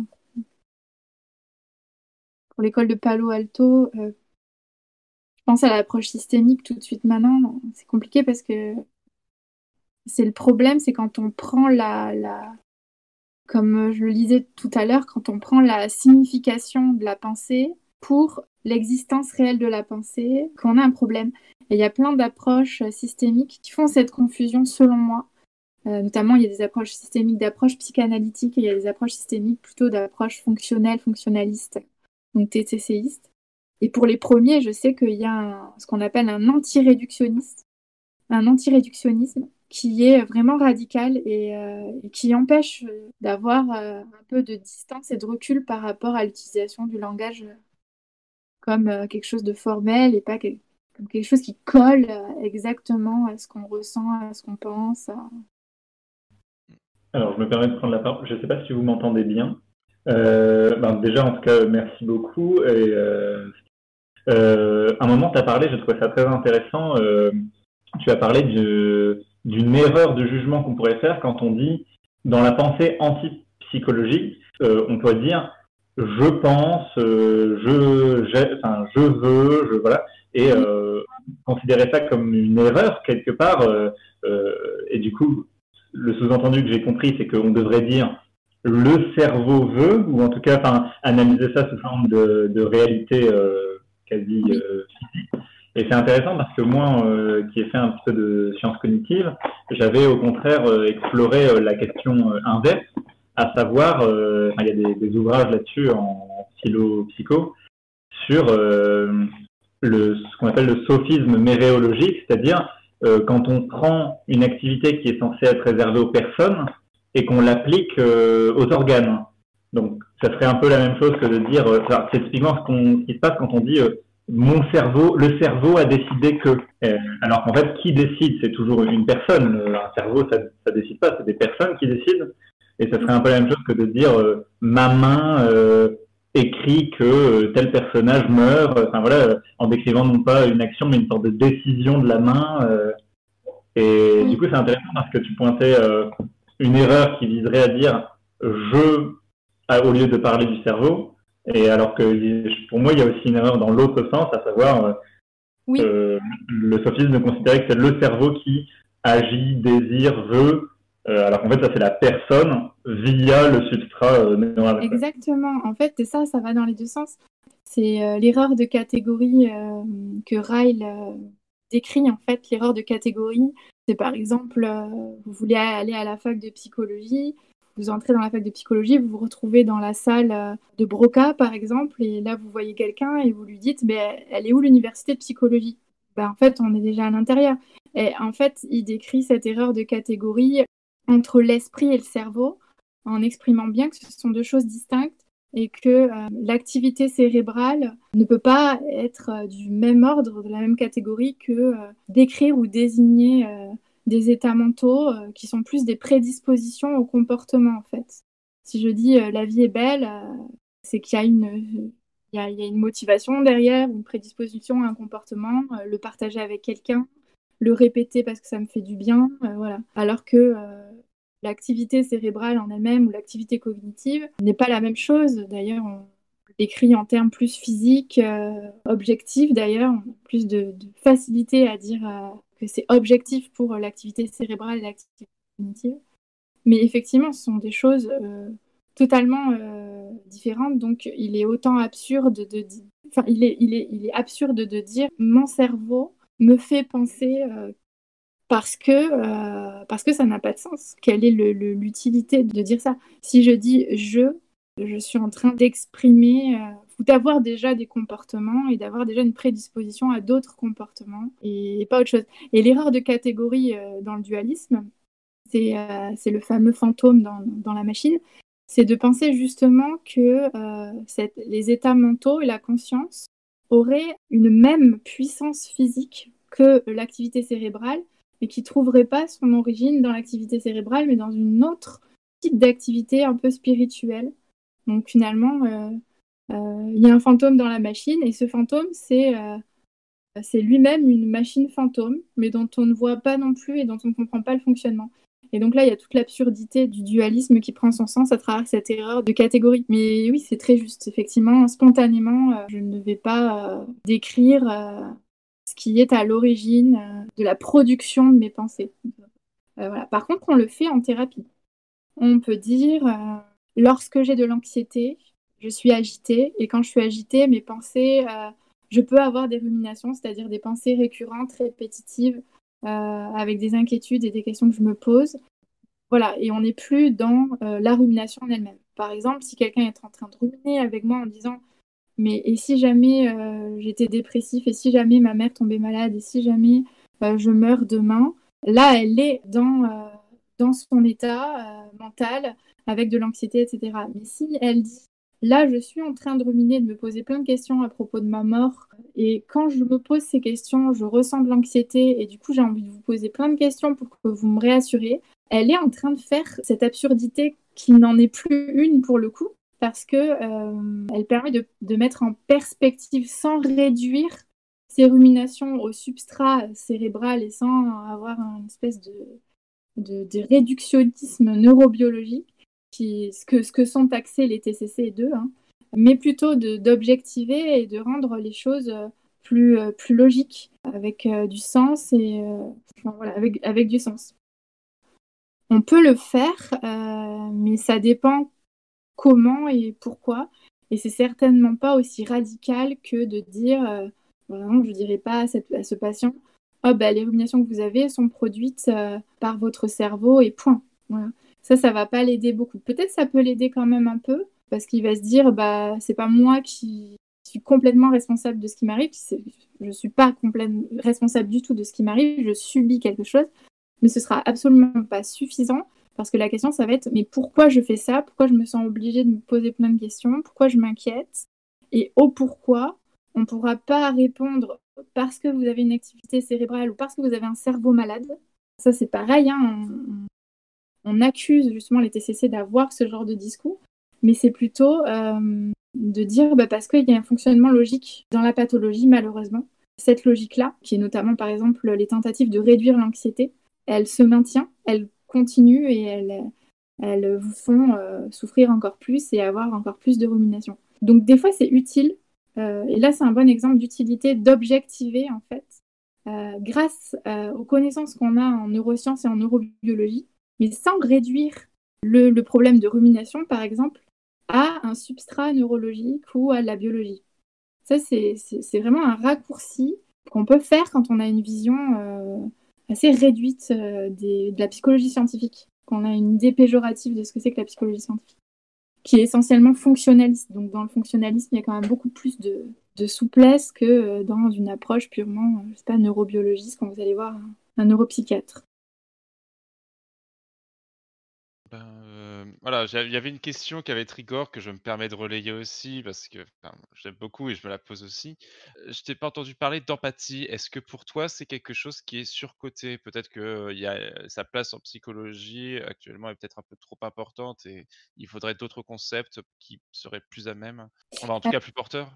Pour l'école de Palo Alto, euh, je pense à l'approche systémique tout de suite maintenant. C'est compliqué parce que c'est le problème, c'est quand on prend la, la, comme je le disais tout à l'heure, quand on prend la signification de la pensée pour l'existence réelle de la pensée, qu'on a un problème. Et il y a plein d'approches systémiques qui font cette confusion, selon moi. Euh, notamment, il y a des approches systémiques d'approche psychanalytique et il y a des approches systémiques plutôt d'approche fonctionnelle, fonctionnaliste, donc T C C iste. Et pour les premiers, je sais qu'il y a un- ce qu'on appelle un anti-réductionniste, un anti-réductionnisme qui est vraiment radical et, euh, et qui empêche euh, d'avoir euh, un peu de distance et de recul par rapport à l'utilisation du langage euh, comme euh, quelque chose de formel et pas que- comme quelque chose qui colle euh, exactement à ce qu'on ressent, à ce qu'on pense. à- Alors, je me permets de prendre la parole. Je ne sais pas si vous m'entendez bien. Euh, ben, déjà, en tout cas, merci beaucoup. Et, euh, euh, à un moment, tu as parlé, je trouvais ça très intéressant. euh, tu as parlé de- d'une erreur de jugement qu'on pourrait faire quand on dit, dans la pensée anti-psychologique, euh, on peut dire je pense, euh, je, j'ai- enfin, je veux, je, voilà, et euh, considérer ça comme une erreur quelque part. euh, euh, et du coup, le sous-entendu que j'ai compris, c'est qu'on devrait dire le cerveau veut, ou en tout cas, enfin, analyser ça sous forme de, de réalité euh, quasi Oui. euh, physique. Et c'est intéressant parce que moi, euh, qui ai fait un petit peu de sciences cognitives, j'avais au contraire euh, exploré euh, la question euh, inverse, à savoir, euh, il y a des, des ouvrages là-dessus en philo-psycho, sur euh, le, ce qu'on appelle le sophisme méréologique, c'est-à-dire euh, quand on prend une activité qui est censée être réservée aux personnes et qu'on l'applique euh, aux organes. Donc, ça serait un peu la même chose que de dire, euh, enfin, c'est typiquement ce, qu'on, ce qui se passe quand on dit euh, mon cerveau, le cerveau a décidé que. Euh, alors qu'en fait, qui décide? C'est toujours une personne. Le, un cerveau, ça, ça décide pas, c'est des personnes qui décident. Et ça serait un peu la même chose que de dire euh, ma main euh, écrit que euh, tel personnage meurt. Enfin voilà, euh, en décrivant non pas une action, mais une sorte de décision de la main. Euh, et Oui. du coup, c'est intéressant parce que tu pointais euh, une erreur qui viserait à dire je à, au lieu de parler du cerveau. Et alors que pour moi, il y a aussi une erreur dans l'autre sens, à savoir euh, Oui. euh, le sophisme de considérer que c'est le cerveau qui agit, désire, veut, euh, alors qu'en fait, ça c'est la personne via le substrat euh, neural. Exactement. En fait, c'est ça, ça va dans les deux sens. C'est euh, l'erreur de catégorie euh, que Ryle euh, décrit. En fait, l'erreur de catégorie, c'est par exemple, euh, vous voulez aller à la fac de psychologie, vous entrez dans la fac de psychologie, vous vous retrouvez dans la salle euh, de Broca, par exemple, et là, vous voyez quelqu'un et vous lui dites, mais elle est où l'université de psychologie? Ben, en fait, on est déjà à l'intérieur. Et en fait, il décrit cette erreur de catégorie entre l'esprit et le cerveau, en exprimant bien que ce sont deux choses distinctes et que euh, l'activité cérébrale ne peut pas être euh, du même ordre, de la même catégorie que euh, décrire ou désigner euh, des états mentaux euh, qui sont plus des prédispositions au comportement, en fait. Si je dis euh, la vie est belle, euh, c'est qu'il y a une, il y a, il y a une motivation derrière, une prédisposition à un comportement, euh, le partager avec quelqu'un, le répéter parce que ça me fait du bien, euh, voilà. Alors que euh, l'activité cérébrale en elle-même ou l'activité cognitive n'est pas la même chose. D'ailleurs, on l'écrit en termes plus physiques, euh, objectifs d'ailleurs, on a plus de, de facilité à dire euh, que c'est objectif pour l'activité cérébrale et l'activité cognitive. Mais effectivement, ce sont des choses euh, totalement euh, différentes. Donc, il est autant absurde de dire, enfin, il est, il est, il est absurde de dire mon cerveau me fait penser euh, parce que, euh, parce que ça n'a pas de sens. Quelle est le, le, l'utilité de dire ça? Si je dis je, je suis en train d'exprimer euh, ou d'avoir déjà des comportements et d'avoir déjà une prédisposition à d'autres comportements et, et pas autre chose. Et l'erreur de catégorie euh, dans le dualisme, c'est, euh, c'est le fameux fantôme dans, dans la machine, c'est de penser justement que euh, cette, les états mentaux et la conscience auraient une même puissance physique que l'activité cérébrale, mais qui ne trouverait pas son origine dans l'activité cérébrale, mais dans une autre type d'activité un peu spirituelle. Donc finalement, euh, euh, il y a un fantôme dans la machine, et ce fantôme, c'est, euh, c'est lui-même une machine fantôme, mais dont on ne voit pas non plus et dont on ne comprend pas le fonctionnement. Et donc là, il y a toute l'absurdité du dualisme qui prend son sens à travers cette erreur de catégorie. Mais oui, c'est très juste. Effectivement, spontanément, euh, je ne vais pas euh, décrire euh, ce qui est à l'origine euh, de la production de mes pensées. Euh, voilà. Par contre, on le fait en thérapie. On peut dire, euh, lorsque j'ai de l'anxiété, je suis agitée, et quand je suis agitée, mes pensées, euh, je peux avoir des ruminations, c'est-à-dire des pensées récurrentes, répétitives, euh, avec des inquiétudes et des questions que je me pose. Voilà, et on n'est plus dans euh, la rumination en elle-même. Par exemple, si quelqu'un est en train de ruminer avec moi en disant mais et si jamais euh, j'étais dépressif, et si jamais ma mère tombait malade, et si jamais euh, je meurs demain, là, elle est dans, euh, dans son état euh, mental, avec de l'anxiété, et cetera. Mais si elle dit, là, je suis en train de ruminer, de me poser plein de questions à propos de ma mort, et quand je me pose ces questions, je ressens de l'anxiété, et du coup, j'ai envie de vous poser plein de questions pour que vous me réassuriez, elle est en train de faire cette absurdité qui n'en est plus une pour le coup, parce que euh, elle permet de, de mettre en perspective sans réduire ces ruminations au substrat cérébral et sans avoir une espèce de, de, de réductionnisme neurobiologique, qui, ce, que, ce que sont taxés les T C C deux, hein, mais plutôt de, d'objectiver et de rendre les choses plus, plus logiques, avec euh, du sens et euh, enfin, voilà, avec, avec du sens. On peut le faire, euh, mais ça dépend comment et pourquoi. Et c'est certainement pas aussi radical que de dire, euh, vraiment, je dirais pas à, cette, à ce patient, oh, bah, les ruminations que vous avez sont produites euh, par votre cerveau et point. Voilà. Ça, ça va pas l'aider beaucoup. Peut-être ça peut l'aider quand même un peu, parce qu'il va se dire, bah, c'est pas moi qui suis complètement responsable de ce qui m'arrive, c'est- je suis pas complètement responsable du tout de ce qui m'arrive, je subis quelque chose, mais ce sera absolument pas suffisant, parce que la question, ça va être, mais pourquoi je fais ça? Pourquoi je me sens obligée de me poser plein de questions? Pourquoi je m'inquiète? Et au pourquoi, on ne pourra pas répondre parce que vous avez une activité cérébrale ou parce que vous avez un cerveau malade. Ça, c'est pareil, hein, on, on accuse justement les T C C d'avoir ce genre de discours, mais c'est plutôt euh, de dire bah, parce qu'il y a un fonctionnement logique dans la pathologie, malheureusement. Cette logique-là, qui est notamment par exemple les tentatives de réduire l'anxiété, elle se maintient, elle continue et elle, elles vous font euh, souffrir encore plus et avoir encore plus de rumination. Donc des fois c'est utile, euh, et là c'est un bon exemple d'utilité d'objectiver en fait, euh, grâce euh, aux connaissances qu'on a en neurosciences et en neurobiologie, mais sans réduire le, le problème de rumination par exemple à un substrat neurologique ou à de la biologie. Ça c'est, c'est, c'est vraiment un raccourci qu'on peut faire quand on a une vision euh, assez réduite euh, des, de la psychologie scientifique, qu'on a une idée péjorative de ce que c'est que la psychologie scientifique, qui est essentiellement fonctionnaliste. Donc dans le fonctionnalisme, il y a quand même beaucoup plus de, de souplesse que euh, dans une approche purement, je sais pas, neurobiologiste, quand vous allez voir un, un neuropsychiatre. Ben, euh, voilà, j'ai- il y avait une question qui avait Trigor que je me permets de relayer aussi parce que enfin, j'aime beaucoup et je me la pose aussi. Euh, Je t'ai pas entendu parler d'empathie. Est-ce que pour toi c'est quelque chose qui est surcoté? Peut-être que euh, il y a euh, sa place en psychologie actuellement est peut-être un peu trop importante et il faudrait d'autres concepts qui seraient plus à même. Enfin, en tout cas plus porteurs.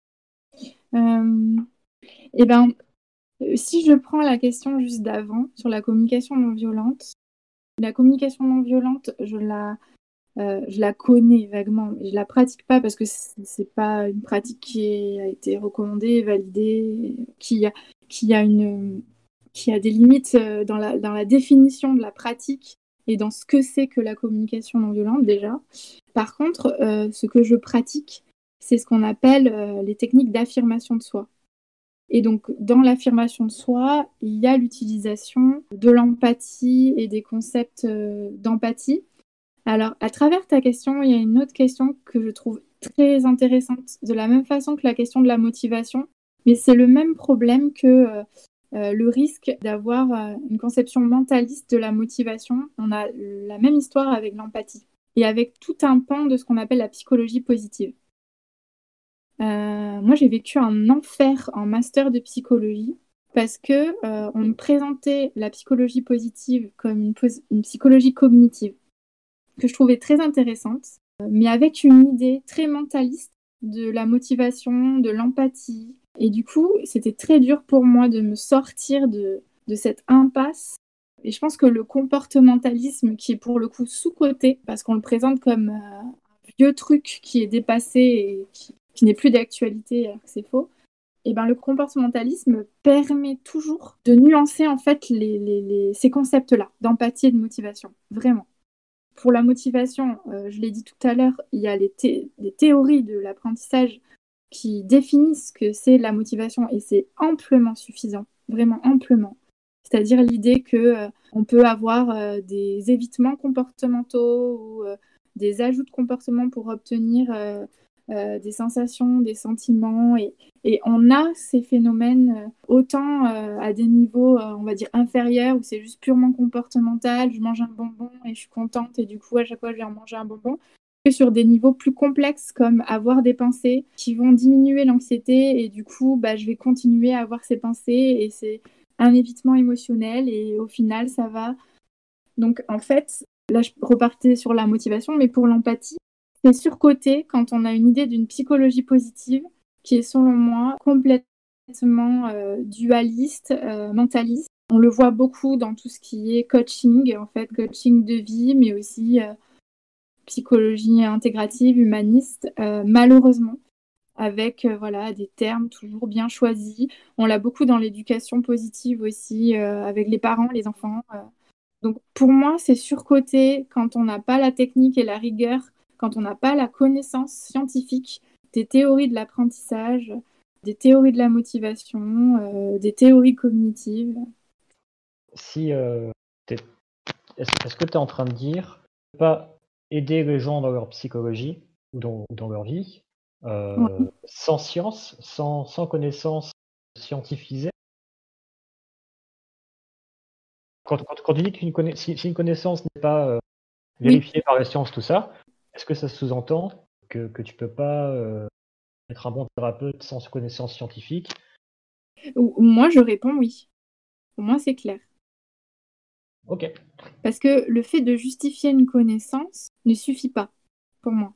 Euh, et ben, euh, si je prends la question juste d'avant sur la communication non violente, la communication non violente, je la Euh, je la connais vaguement, mais je la pratique pas parce que c'est c'est pas une pratique qui a été recommandée, validée, qui a, qui a une, qui a des limites euh, dans la, dans la définition de la pratique et dans ce que c'est que la communication non violente déjà. Par contre, euh, ce que je pratique, c'est ce qu'on appelle euh, les techniques d'affirmation de soi. Et donc, dans l'affirmation de soi, il y a l'utilisation de l'empathie et des concepts euh, d'empathie. Alors, à travers ta question, il y a une autre question que je trouve très intéressante, de la même façon que la question de la motivation, mais c'est le même problème que euh, euh, le risque d'avoir euh, une conception mentaliste de la motivation. On a la même histoire avec l'empathie et avec tout un pan de ce qu'on appelle la psychologie positive. Euh, moi, j'ai vécu un enfer en master de psychologie parce que euh, on me présentait la psychologie positive comme une, pos- une psychologie cognitive que je trouvais très intéressante, euh, mais avec une idée très mentaliste de la motivation, de l'empathie. Et du coup, c'était très dur pour moi de me sortir de, de cette impasse. Et je pense que le comportementalisme, qui est pour le coup sous-coté, parce qu'on le présente comme euh, un vieux truc qui est dépassé et qui, qui n'est plus d'actualité alors que c'est faux, et ben le comportementalisme permet toujours de nuancer en fait les, les, les, ces concepts-là d'empathie et de motivation, vraiment. Pour la motivation, euh, je l'ai dit tout à l'heure, il y a les, thé- les théories de l'apprentissage qui définissent ce que c'est la motivation et c'est amplement suffisant, vraiment amplement. C'est-à-dire l'idée que euh, on peut avoir euh, des évitements comportementaux ou euh, des ajouts de comportement pour obtenir euh, euh, des sensations, des sentiments et, et on a ces phénomènes euh, autant euh, à des niveaux, euh, on va dire, inférieurs où c'est juste purement comportemental, je mange un bonbon et je suis contente et du coup à chaque fois je vais en manger un bonbon, que sur des niveaux plus complexes comme avoir des pensées qui vont diminuer l'anxiété et du coup bah, je vais continuer à avoir ces pensées et c'est un évitement émotionnel et au final ça va. Donc en fait, là je repartais sur la motivation, mais pour l'empathie, c'est surcoté quand on a une idée d'une psychologie positive qui est selon moi complètement euh, dualiste, euh, mentaliste. On le voit beaucoup dans tout ce qui est coaching, en fait, coaching de vie, mais aussi euh, psychologie intégrative, humaniste, euh, malheureusement, avec euh, voilà, des termes toujours bien choisis. On l'a beaucoup dans l'éducation positive aussi, euh, avec les parents, les enfants. Euh. Donc pour moi, c'est surcoté quand on n'a pas la technique et la rigueur, quand on n'a pas la connaissance scientifique des théories de l'apprentissage, des théories de la motivation, euh, des théories cognitives. Si, euh, t'es- est-ce, est-ce que tu es en train de dire pas aider les gens dans leur psychologie ou dans, dans leur vie euh, Ouais. sans science, sans, sans connaissance scientifisée. Quand, quand, quand tu dis qu'une conna- si, si une connaissance n'est pas euh, Oui. vérifiée par la science, tout ça, est-ce que ça sous-entend que, que tu peux pas euh, être un bon thérapeute sans connaissance scientifique? Ou- Moi, je réponds oui. Pour moi, c'est clair. Ok. Parce que le fait de justifier une connaissance ne suffit pas pour moi.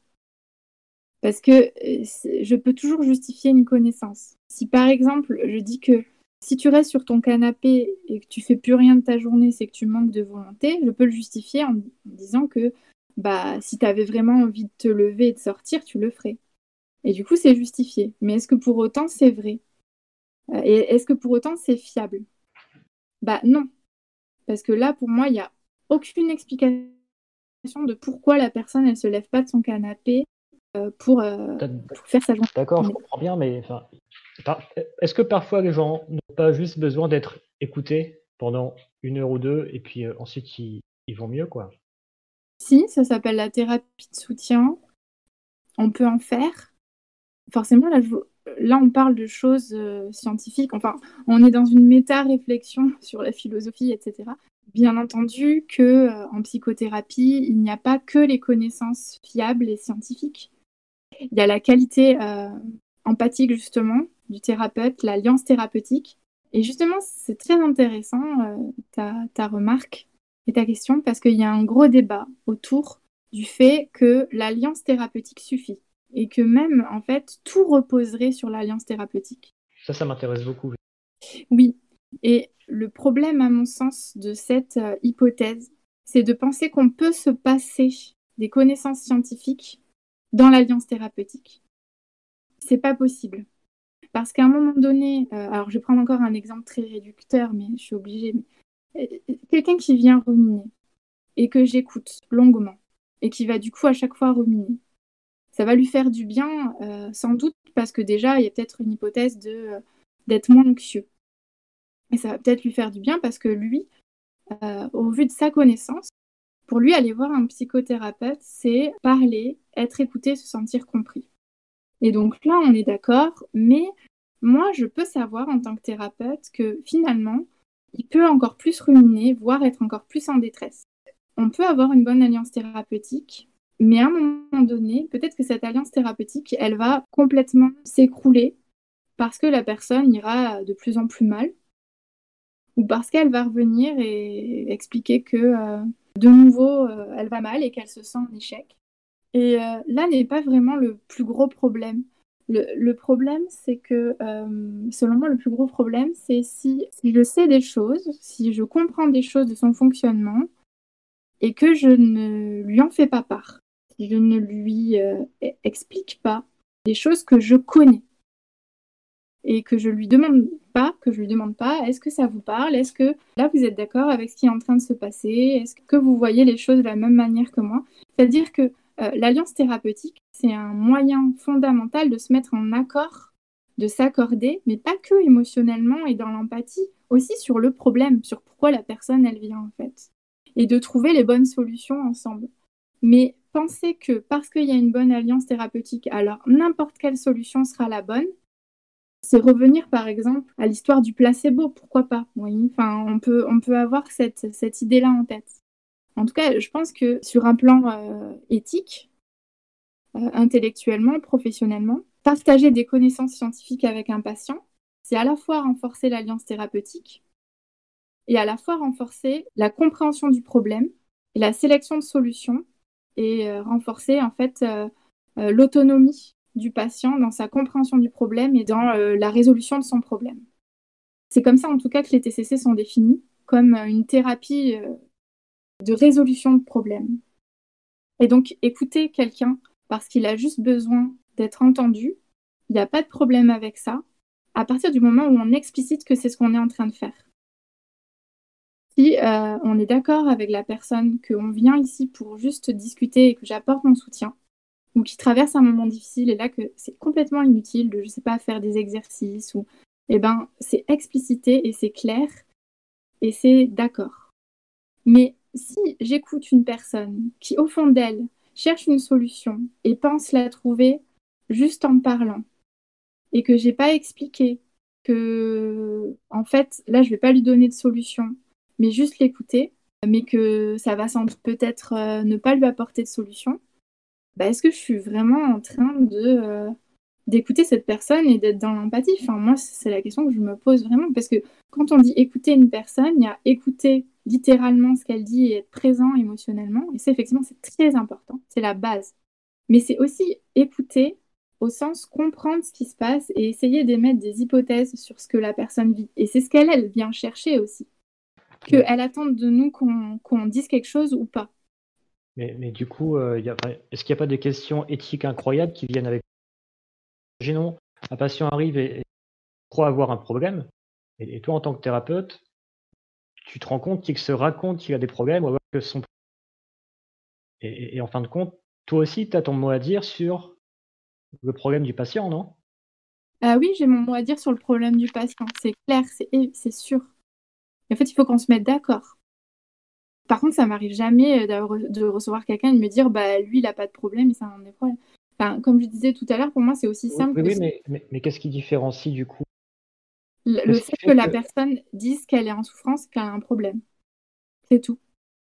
Parce que euh, c'est- je peux toujours justifier une connaissance. Si par exemple, je dis que si tu restes sur ton canapé et que tu fais plus rien de ta journée, c'est que tu manques de volonté, je peux le justifier en, en disant que bah, si tu avais vraiment envie de te lever et de sortir, tu le ferais. Et du coup, c'est justifié. Mais est-ce que pour autant c'est vrai? Euh, Et est-ce que pour autant c'est fiable? Bah non. Parce que là, pour moi, il n'y a aucune explication de pourquoi la personne, elle se lève pas de son canapé euh, pour, euh, T'as- pour faire sa journée. D'accord, je comprends bien, mais enfin, par- est-ce que parfois les gens n'ont pas juste besoin d'être écoutés pendant une heure ou deux et puis euh, ensuite ils, ils vont mieux, quoi? Si, ça s'appelle la thérapie de soutien. On peut en faire. Forcément, là, je- là on parle de choses euh, scientifiques. Enfin, on est dans une méta-réflexion sur la philosophie, et cetera. Bien entendu que euh, en psychothérapie, il n'y a pas que les connaissances fiables et scientifiques. Il y a la qualité euh, empathique, justement, du thérapeute, l'alliance thérapeutique. Et justement, c'est très intéressant, euh, ta, ta remarque et ta question, parce qu'il y a un gros débat autour du fait que l'alliance thérapeutique suffit. Et que même, en fait, tout reposerait sur l'alliance thérapeutique. Ça, ça m'intéresse beaucoup. Oui. Et le problème, à mon sens, de cette euh, hypothèse, c'est de penser qu'on peut se passer des connaissances scientifiques dans l'alliance thérapeutique. C'est pas possible. Parce qu'à un moment donné, euh, alors je vais prendre encore un exemple très réducteur, mais je suis obligée. Mais, euh, quelqu'un qui vient ruminer et que j'écoute longuement et qui va du coup à chaque fois ruminer, ça va lui faire du bien, euh, sans doute, parce que déjà, il y a peut-être une hypothèse de, euh, d'être moins anxieux. Et ça va peut-être lui faire du bien parce que lui, euh, au vu de sa connaissance, pour lui, aller voir un psychothérapeute, c'est parler, être écouté, se sentir compris. Et donc là, on est d'accord, mais moi, je peux savoir en tant que thérapeute que finalement, il peut encore plus ruminer, voire être encore plus en détresse. On peut avoir une bonne alliance thérapeutique, mais à un moment donné, peut-être que cette alliance thérapeutique, elle va complètement s'écrouler parce que la personne ira de plus en plus mal, ou parce qu'elle va revenir et expliquer que euh, de nouveau, euh, elle va mal et qu'elle se sent en échec. Et euh, là n'est pas vraiment le plus gros problème. Le, le problème, c'est que, euh, selon moi, le plus gros problème, c'est si, si je sais des choses, si je comprends des choses de son fonctionnement et que je ne lui en fais pas part, si je ne lui euh, explique pas des choses que je connais et que je lui demande pas, que je lui demande pas, est-ce que ça vous parle? Est-ce que là vous êtes d'accord avec ce qui est en train de se passer? Est-ce que vous voyez les choses de la même manière que moi? C'est-à-dire que euh, l'alliance thérapeutique, c'est un moyen fondamental de se mettre en accord, de s'accorder, mais pas que émotionnellement et dans l'empathie, aussi sur le problème, sur pourquoi la personne elle vient en fait, et de trouver les bonnes solutions ensemble. Mais penser que parce qu'il y a une bonne alliance thérapeutique, alors n'importe quelle solution sera la bonne, c'est revenir par exemple à l'histoire du placebo, pourquoi pas, oui. Enfin, on peut, on peut avoir cette, cette idée-là en tête. En tout cas, je pense que sur un plan euh, éthique, euh, intellectuellement, professionnellement, partager des connaissances scientifiques avec un patient, c'est à la fois renforcer l'alliance thérapeutique et à la fois renforcer la compréhension du problème et la sélection de solutions et euh, renforcer en fait euh, euh, l'autonomie du patient dans sa compréhension du problème et dans euh, la résolution de son problème. C'est comme ça en tout cas que les T C C sont définis, comme euh, une thérapie euh, de résolution de problèmes. Et donc écouter quelqu'un parce qu'il a juste besoin d'être entendu, il n'y a pas de problème avec ça, à partir du moment où on explicite que c'est ce qu'on est en train de faire. Si euh, on est d'accord avec la personne, qu'on vient ici pour juste discuter et que j'apporte mon soutien, ou qui traverse un moment difficile et là que c'est complètement inutile de, je sais pas, faire des exercices, ou, eh ben, c'est explicité et c'est clair et c'est d'accord. Mais si j'écoute une personne qui, au fond d'elle, cherche une solution et pense la trouver juste en parlant, et que j'ai pas expliqué que, en fait, là, je vais pas lui donner de solution, mais juste l'écouter, mais que ça va sans doute peut-être euh, ne pas lui apporter de solution, bah, est-ce que je suis vraiment en train de, euh, d'écouter cette personne et d'être dans l'empathie? Enfin, moi, c'est la question que je me pose vraiment, parce que quand on dit écouter une personne, il y a écouter littéralement ce qu'elle dit et être présent émotionnellement, et ça, effectivement, c'est très important, c'est la base. Mais c'est aussi écouter au sens comprendre ce qui se passe et essayer d'émettre des hypothèses sur ce que la personne vit. Et c'est ce qu'elle, elle vient chercher aussi. Qu'elle attend de nous qu'on qu'on dise quelque chose ou pas. Mais, mais du coup, euh, y a, enfin, est-ce qu'il n'y a pas des questions éthiques incroyables qui viennent avec... Imaginons, un patient arrive et, et croit avoir un problème, et, et toi, en tant que thérapeute, tu te rends compte qu'il se raconte qu'il a des problèmes, ou alors que son... Et, et- et en fin de compte, toi aussi, tu as ton mot à dire sur le problème du patient, non? Ah oui, j'ai mon mot à dire sur le problème du patient. C'est clair, c'est c'est sûr. En fait, il faut qu'on se mette d'accord. Par contre, ça m'arrive jamais euh, d'avoir- de recevoir quelqu'un et de me dire, bah lui, il n'a pas de problème et ça en est problème. Enfin, comme je disais tout à l'heure, pour moi, c'est aussi Oui, simple oui, que oui, ça. mais, mais, mais qu'est-ce qui différencie du coup? Le le Qu'est-ce qui fait que fait la que... personne dise qu'elle est en souffrance, qu'elle a un problème. C'est tout.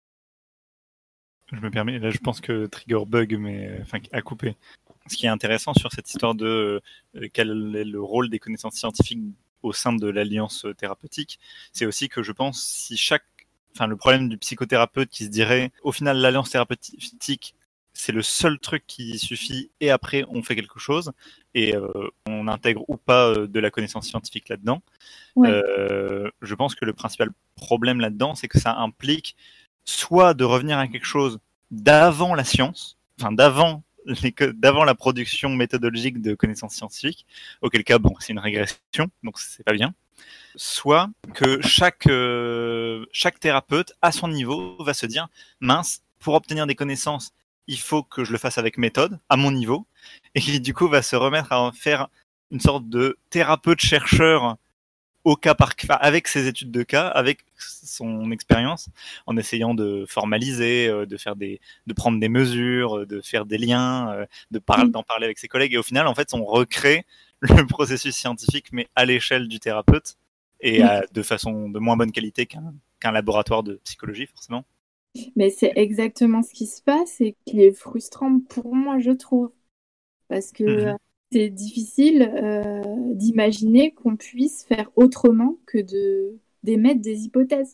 Je me permets, là je pense que trigger bug, mais euh, enfin à couper. Ce qui est intéressant sur cette histoire de euh, quel est le rôle des connaissances scientifiques au sein de l'alliance thérapeutique, c'est aussi que je pense si chaque, enfin le problème du psychothérapeute qui se dirait au final l'alliance thérapeutique c'est le seul truc qui suffit et après on fait quelque chose et euh, on intègre ou pas euh, de la connaissance scientifique là-dedans. Ouais. Euh, je pense que le principal problème là-dedans c'est que ça implique soit de revenir à quelque chose d'avant la science, enfin d'avant les, d'avant la production méthodologique de connaissances scientifiques, auquel cas bon c'est une régression, donc c'est pas bien. Soit que chaque euh, chaque thérapeute à son niveau va se dire mince, pour obtenir des connaissances, il faut que je le fasse avec méthode à mon niveau, et qui du coup va se remettre à faire une sorte de thérapeute chercheur au cas par cas, avec ses études de cas, avec son expérience, en essayant de formaliser, euh, de faire des, de prendre des mesures, euh, de faire des liens, euh, de parler, d'en parler avec ses collègues. Et au final, en fait, on recrée le processus scientifique, mais à l'échelle du thérapeute et à, de façon de moins bonne qualité qu'un qu'un laboratoire de psychologie, forcément. Mais c'est exactement ce qui se passe et qui est frustrant pour moi, je trouve. Parce que Mhm. euh, c'est difficile euh, d'imaginer qu'on puisse faire autrement que de d'émettre des hypothèses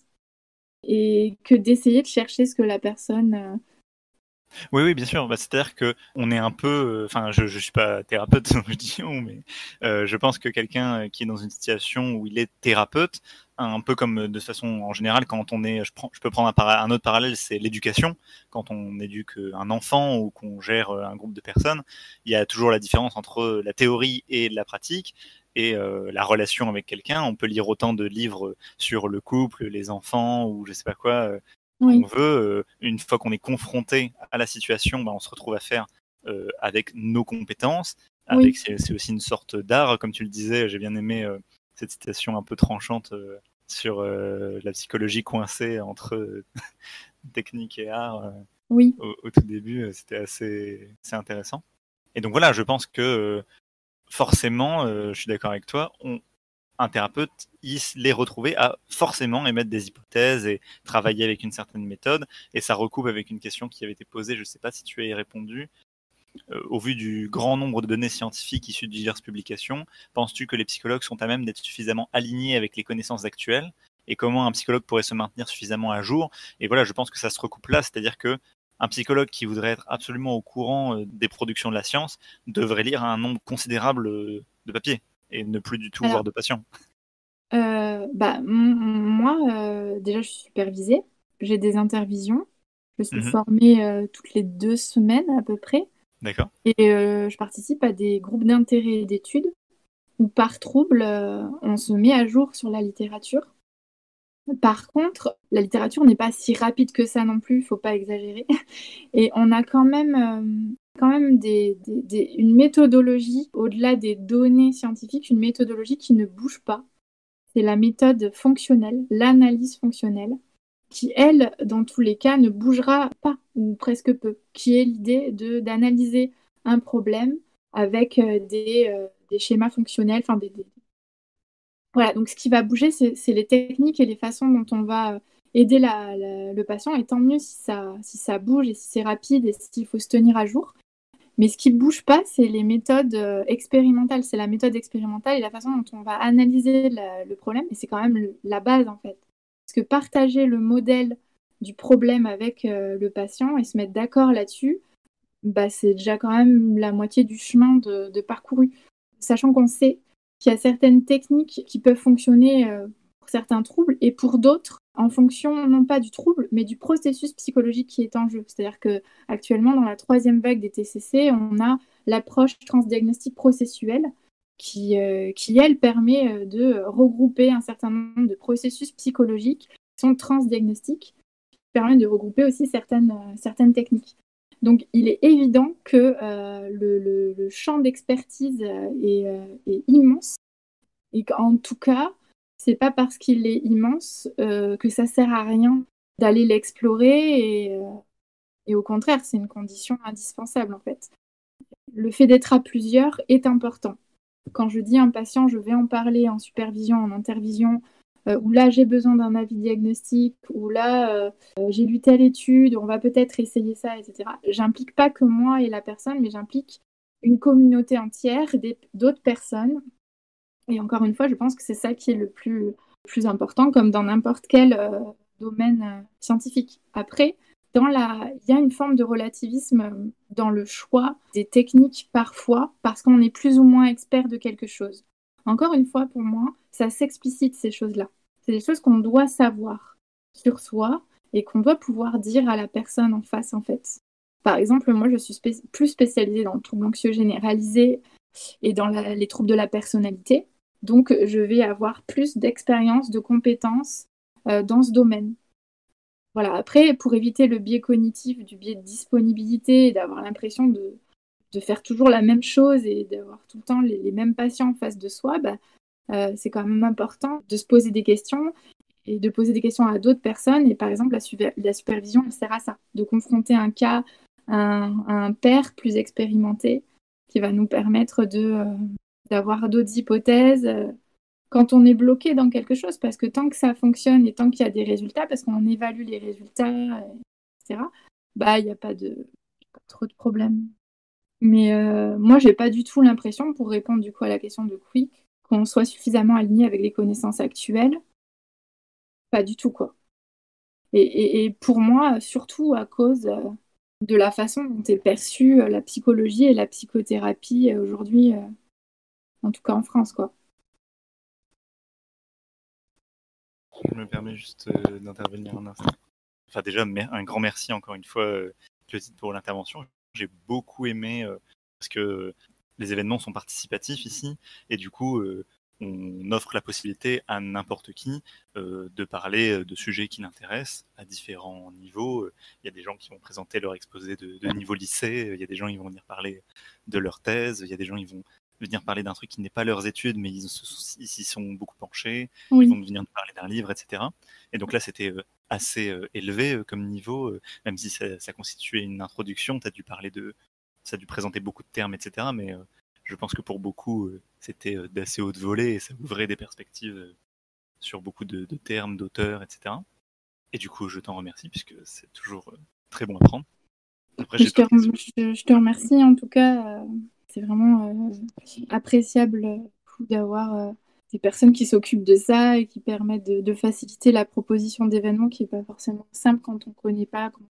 et que d'essayer de chercher ce que la personne... euh, Oui, oui, bien sûr. Bah, c'est-à-dire que on est un peu, enfin, je, je suis pas thérapeute, donc je dis on, mais euh, je pense que quelqu'un qui est dans une situation où il est thérapeute, un peu comme de façon en général, quand on est, je prends, je peux prendre un, para- un autre parallèle, c'est l'éducation. Quand on éduque un enfant ou qu'on gère un groupe de personnes, il y a toujours la différence entre la théorie et la pratique. Et euh, la relation avec quelqu'un, on peut lire autant de livres sur le couple, les enfants ou je sais pas quoi, euh, qu'on Oui, veut. Euh, une fois qu'on est confronté à la situation, bah, on se retrouve à faire euh, avec nos compétences. Avec, oui, c'est, c'est aussi une sorte d'art, comme tu le disais. J'ai bien aimé euh, cette citation un peu tranchante euh, sur euh, la psychologie coincée entre euh, technique et art euh, oui. au, au tout début. euh, C'était assez, assez intéressant. Et donc voilà, je pense que euh, forcément, euh, je suis d'accord avec toi, on, un thérapeute, il les retrouver à forcément émettre des hypothèses et travailler avec une certaine méthode. Et ça recoupe avec une question qui avait été posée, je ne sais pas si tu as y répondu. Euh, au vu du grand nombre de données scientifiques issues de diverses publications, penses-tu que les psychologues sont à même d'être suffisamment alignés avec les connaissances actuelles? Et comment un psychologue pourrait se maintenir suffisamment à jour? Et voilà, je pense que ça se recoupe là, c'est-à-dire que un psychologue qui voudrait être absolument au courant des productions de la science devrait lire un nombre considérable de papiers et ne plus du tout Alors, voir de patients. euh, bah, m- moi, euh, déjà, je suis supervisée. J'ai des intervisions. Je suis Mhm. formée euh, toutes les deux semaines à peu près. D'accord. Et euh, je participe à des groupes d'intérêt et d'études où, par trouble, euh, on se met à jour sur la littérature. Par contre, la littérature n'est pas si rapide que ça non plus, il faut pas exagérer. Et on a quand même, euh, quand même des, des- des- une méthodologie, au-delà des données scientifiques, une méthodologie qui ne bouge pas. C'est la méthode fonctionnelle, l'analyse fonctionnelle. qui, elle, dans tous les cas, ne bougera pas, ou presque peu, qui est l'idée de, d'analyser un problème avec euh, des, euh, des schémas fonctionnels, enfin des, des... Voilà, donc ce qui va bouger, c'est, c'est les techniques et les façons dont on va euh, aider la, la- le patient, et tant mieux si ça, si ça bouge et si c'est rapide et s'il faut se tenir à jour. Mais ce qui ne bouge pas, c'est les méthodes euh, expérimentales. C'est la méthode expérimentale et la façon dont on va analyser la- le problème. Et c'est quand même le- la base, en fait. Parce que partager le modèle du problème avec euh, le patient et se mettre d'accord là-dessus, bah, c'est déjà quand même la moitié du chemin de, de parcouru. Sachant qu'on sait qu'il y a certaines techniques qui peuvent fonctionner euh, pour certains troubles et pour d'autres, en fonction non pas du trouble, mais du processus psychologique qui est en jeu. C'est-à-dire que actuellement, dans la troisième vague des T C C, on a l'approche transdiagnostique processuelle qui, euh, qui, elle, permet euh, de regrouper un certain nombre de processus psychologiques qui sont transdiagnostiques, qui permettent de regrouper aussi certaines, euh, certaines techniques. Donc, il est évident que euh, le, le- le champ d'expertise euh, est, euh, est immense et qu'en tout cas, c'est pas parce qu'il est immense euh, que ça sert à rien d'aller l'explorer et, euh, et au contraire, c'est une condition indispensable en fait. Le fait d'être à plusieurs est important. Quand je dis à un patient, je vais en parler en supervision, en intervision, euh, ou là j'ai besoin d'un avis diagnostique, ou là euh, euh, j'ai lu telle étude, on va peut-être essayer ça, et cetera. J'implique pas que moi et la personne, mais j'implique une communauté entière des- d'autres personnes. Et encore une fois, je pense que c'est ça qui est le plus, le plus important, comme dans n'importe quel euh, domaine euh, scientifique. Après, dans la... il y a une forme de relativisme euh, dans le choix des techniques parfois, parce qu'on est plus ou moins expert de quelque chose. Encore une fois, pour moi, ça s'explicite ces choses-là. C'est des choses qu'on doit savoir sur soi et qu'on doit pouvoir dire à la personne en face, en fait. Par exemple, moi, je suis spé- plus spécialisée dans le trouble anxieux généralisé et dans la- les troubles de la personnalité. Donc, je vais avoir plus d'expérience, de compétences euh, dans ce domaine. Voilà. Après, pour éviter le biais cognitif, du biais de disponibilité, et d'avoir l'impression de, de faire toujours la même chose et d'avoir tout le temps les, les mêmes patients en face de soi, bah, euh, c'est quand même important de se poser des questions et de poser des questions à d'autres personnes. Et par exemple, la, super- la supervision, elle sert à ça, de confronter un cas à un, à un père plus expérimenté qui va nous permettre de, euh, d'avoir d'autres hypothèses euh, quand on est bloqué dans quelque chose, parce que tant que ça fonctionne et tant qu'il y a des résultats, parce qu'on évalue les résultats, euh, et cetera, bah, il n'y a pas de, pas trop de problèmes. Mais euh, moi, j'ai pas du tout l'impression, pour répondre du coup à la question de Quick, qu'on soit suffisamment aligné avec les connaissances actuelles. Pas du tout, quoi. Et, et- et pour moi, surtout à cause euh, de la façon dont est perçue euh, la psychologie et la psychothérapie euh, aujourd'hui, euh, en tout cas en France, quoi. Je me permets juste euh, d'intervenir un instant. Enfin, déjà, mer- un grand merci encore une fois, euh, Clotilde, pour l'intervention. J'ai beaucoup aimé euh, parce que euh, les événements sont participatifs ici et du coup, euh, on offre la possibilité à n'importe qui euh, de parler euh, de sujets qui l'intéressent à différents niveaux. Euh, Il y a des gens qui vont présenter leur exposé de, de niveau lycée, il y a des gens qui vont venir parler de leur thèse, il y a des gens qui vont venir parler d'un truc qui n'est pas leurs études, mais ils se- ils s'y sont beaucoup penchés, ils Oui. vont venir nous parler d'un livre, et cetera. Et donc là, c'était euh, assez euh, élevé euh, comme niveau, euh, même si ça, ça constituait une introduction, t'as dû parler de, ça a dû présenter beaucoup de termes, et cetera. Mais euh, je pense que pour beaucoup, euh, c'était euh, d'assez haute volée et ça ouvrait des perspectives euh, sur beaucoup de, de termes, d'auteurs, et cetera. Et du coup, je t'en remercie puisque c'est toujours euh, très bon à prendre. Après, j'ai Je te, d'autres questions. je, je te remercie en tout cas. euh, c'est vraiment euh, appréciable euh, d'avoir euh, des personnes qui s'occupent de ça et qui permettent de, de faciliter la proposition d'événements qui n'est pas forcément simple quand on ne connaît pas, quand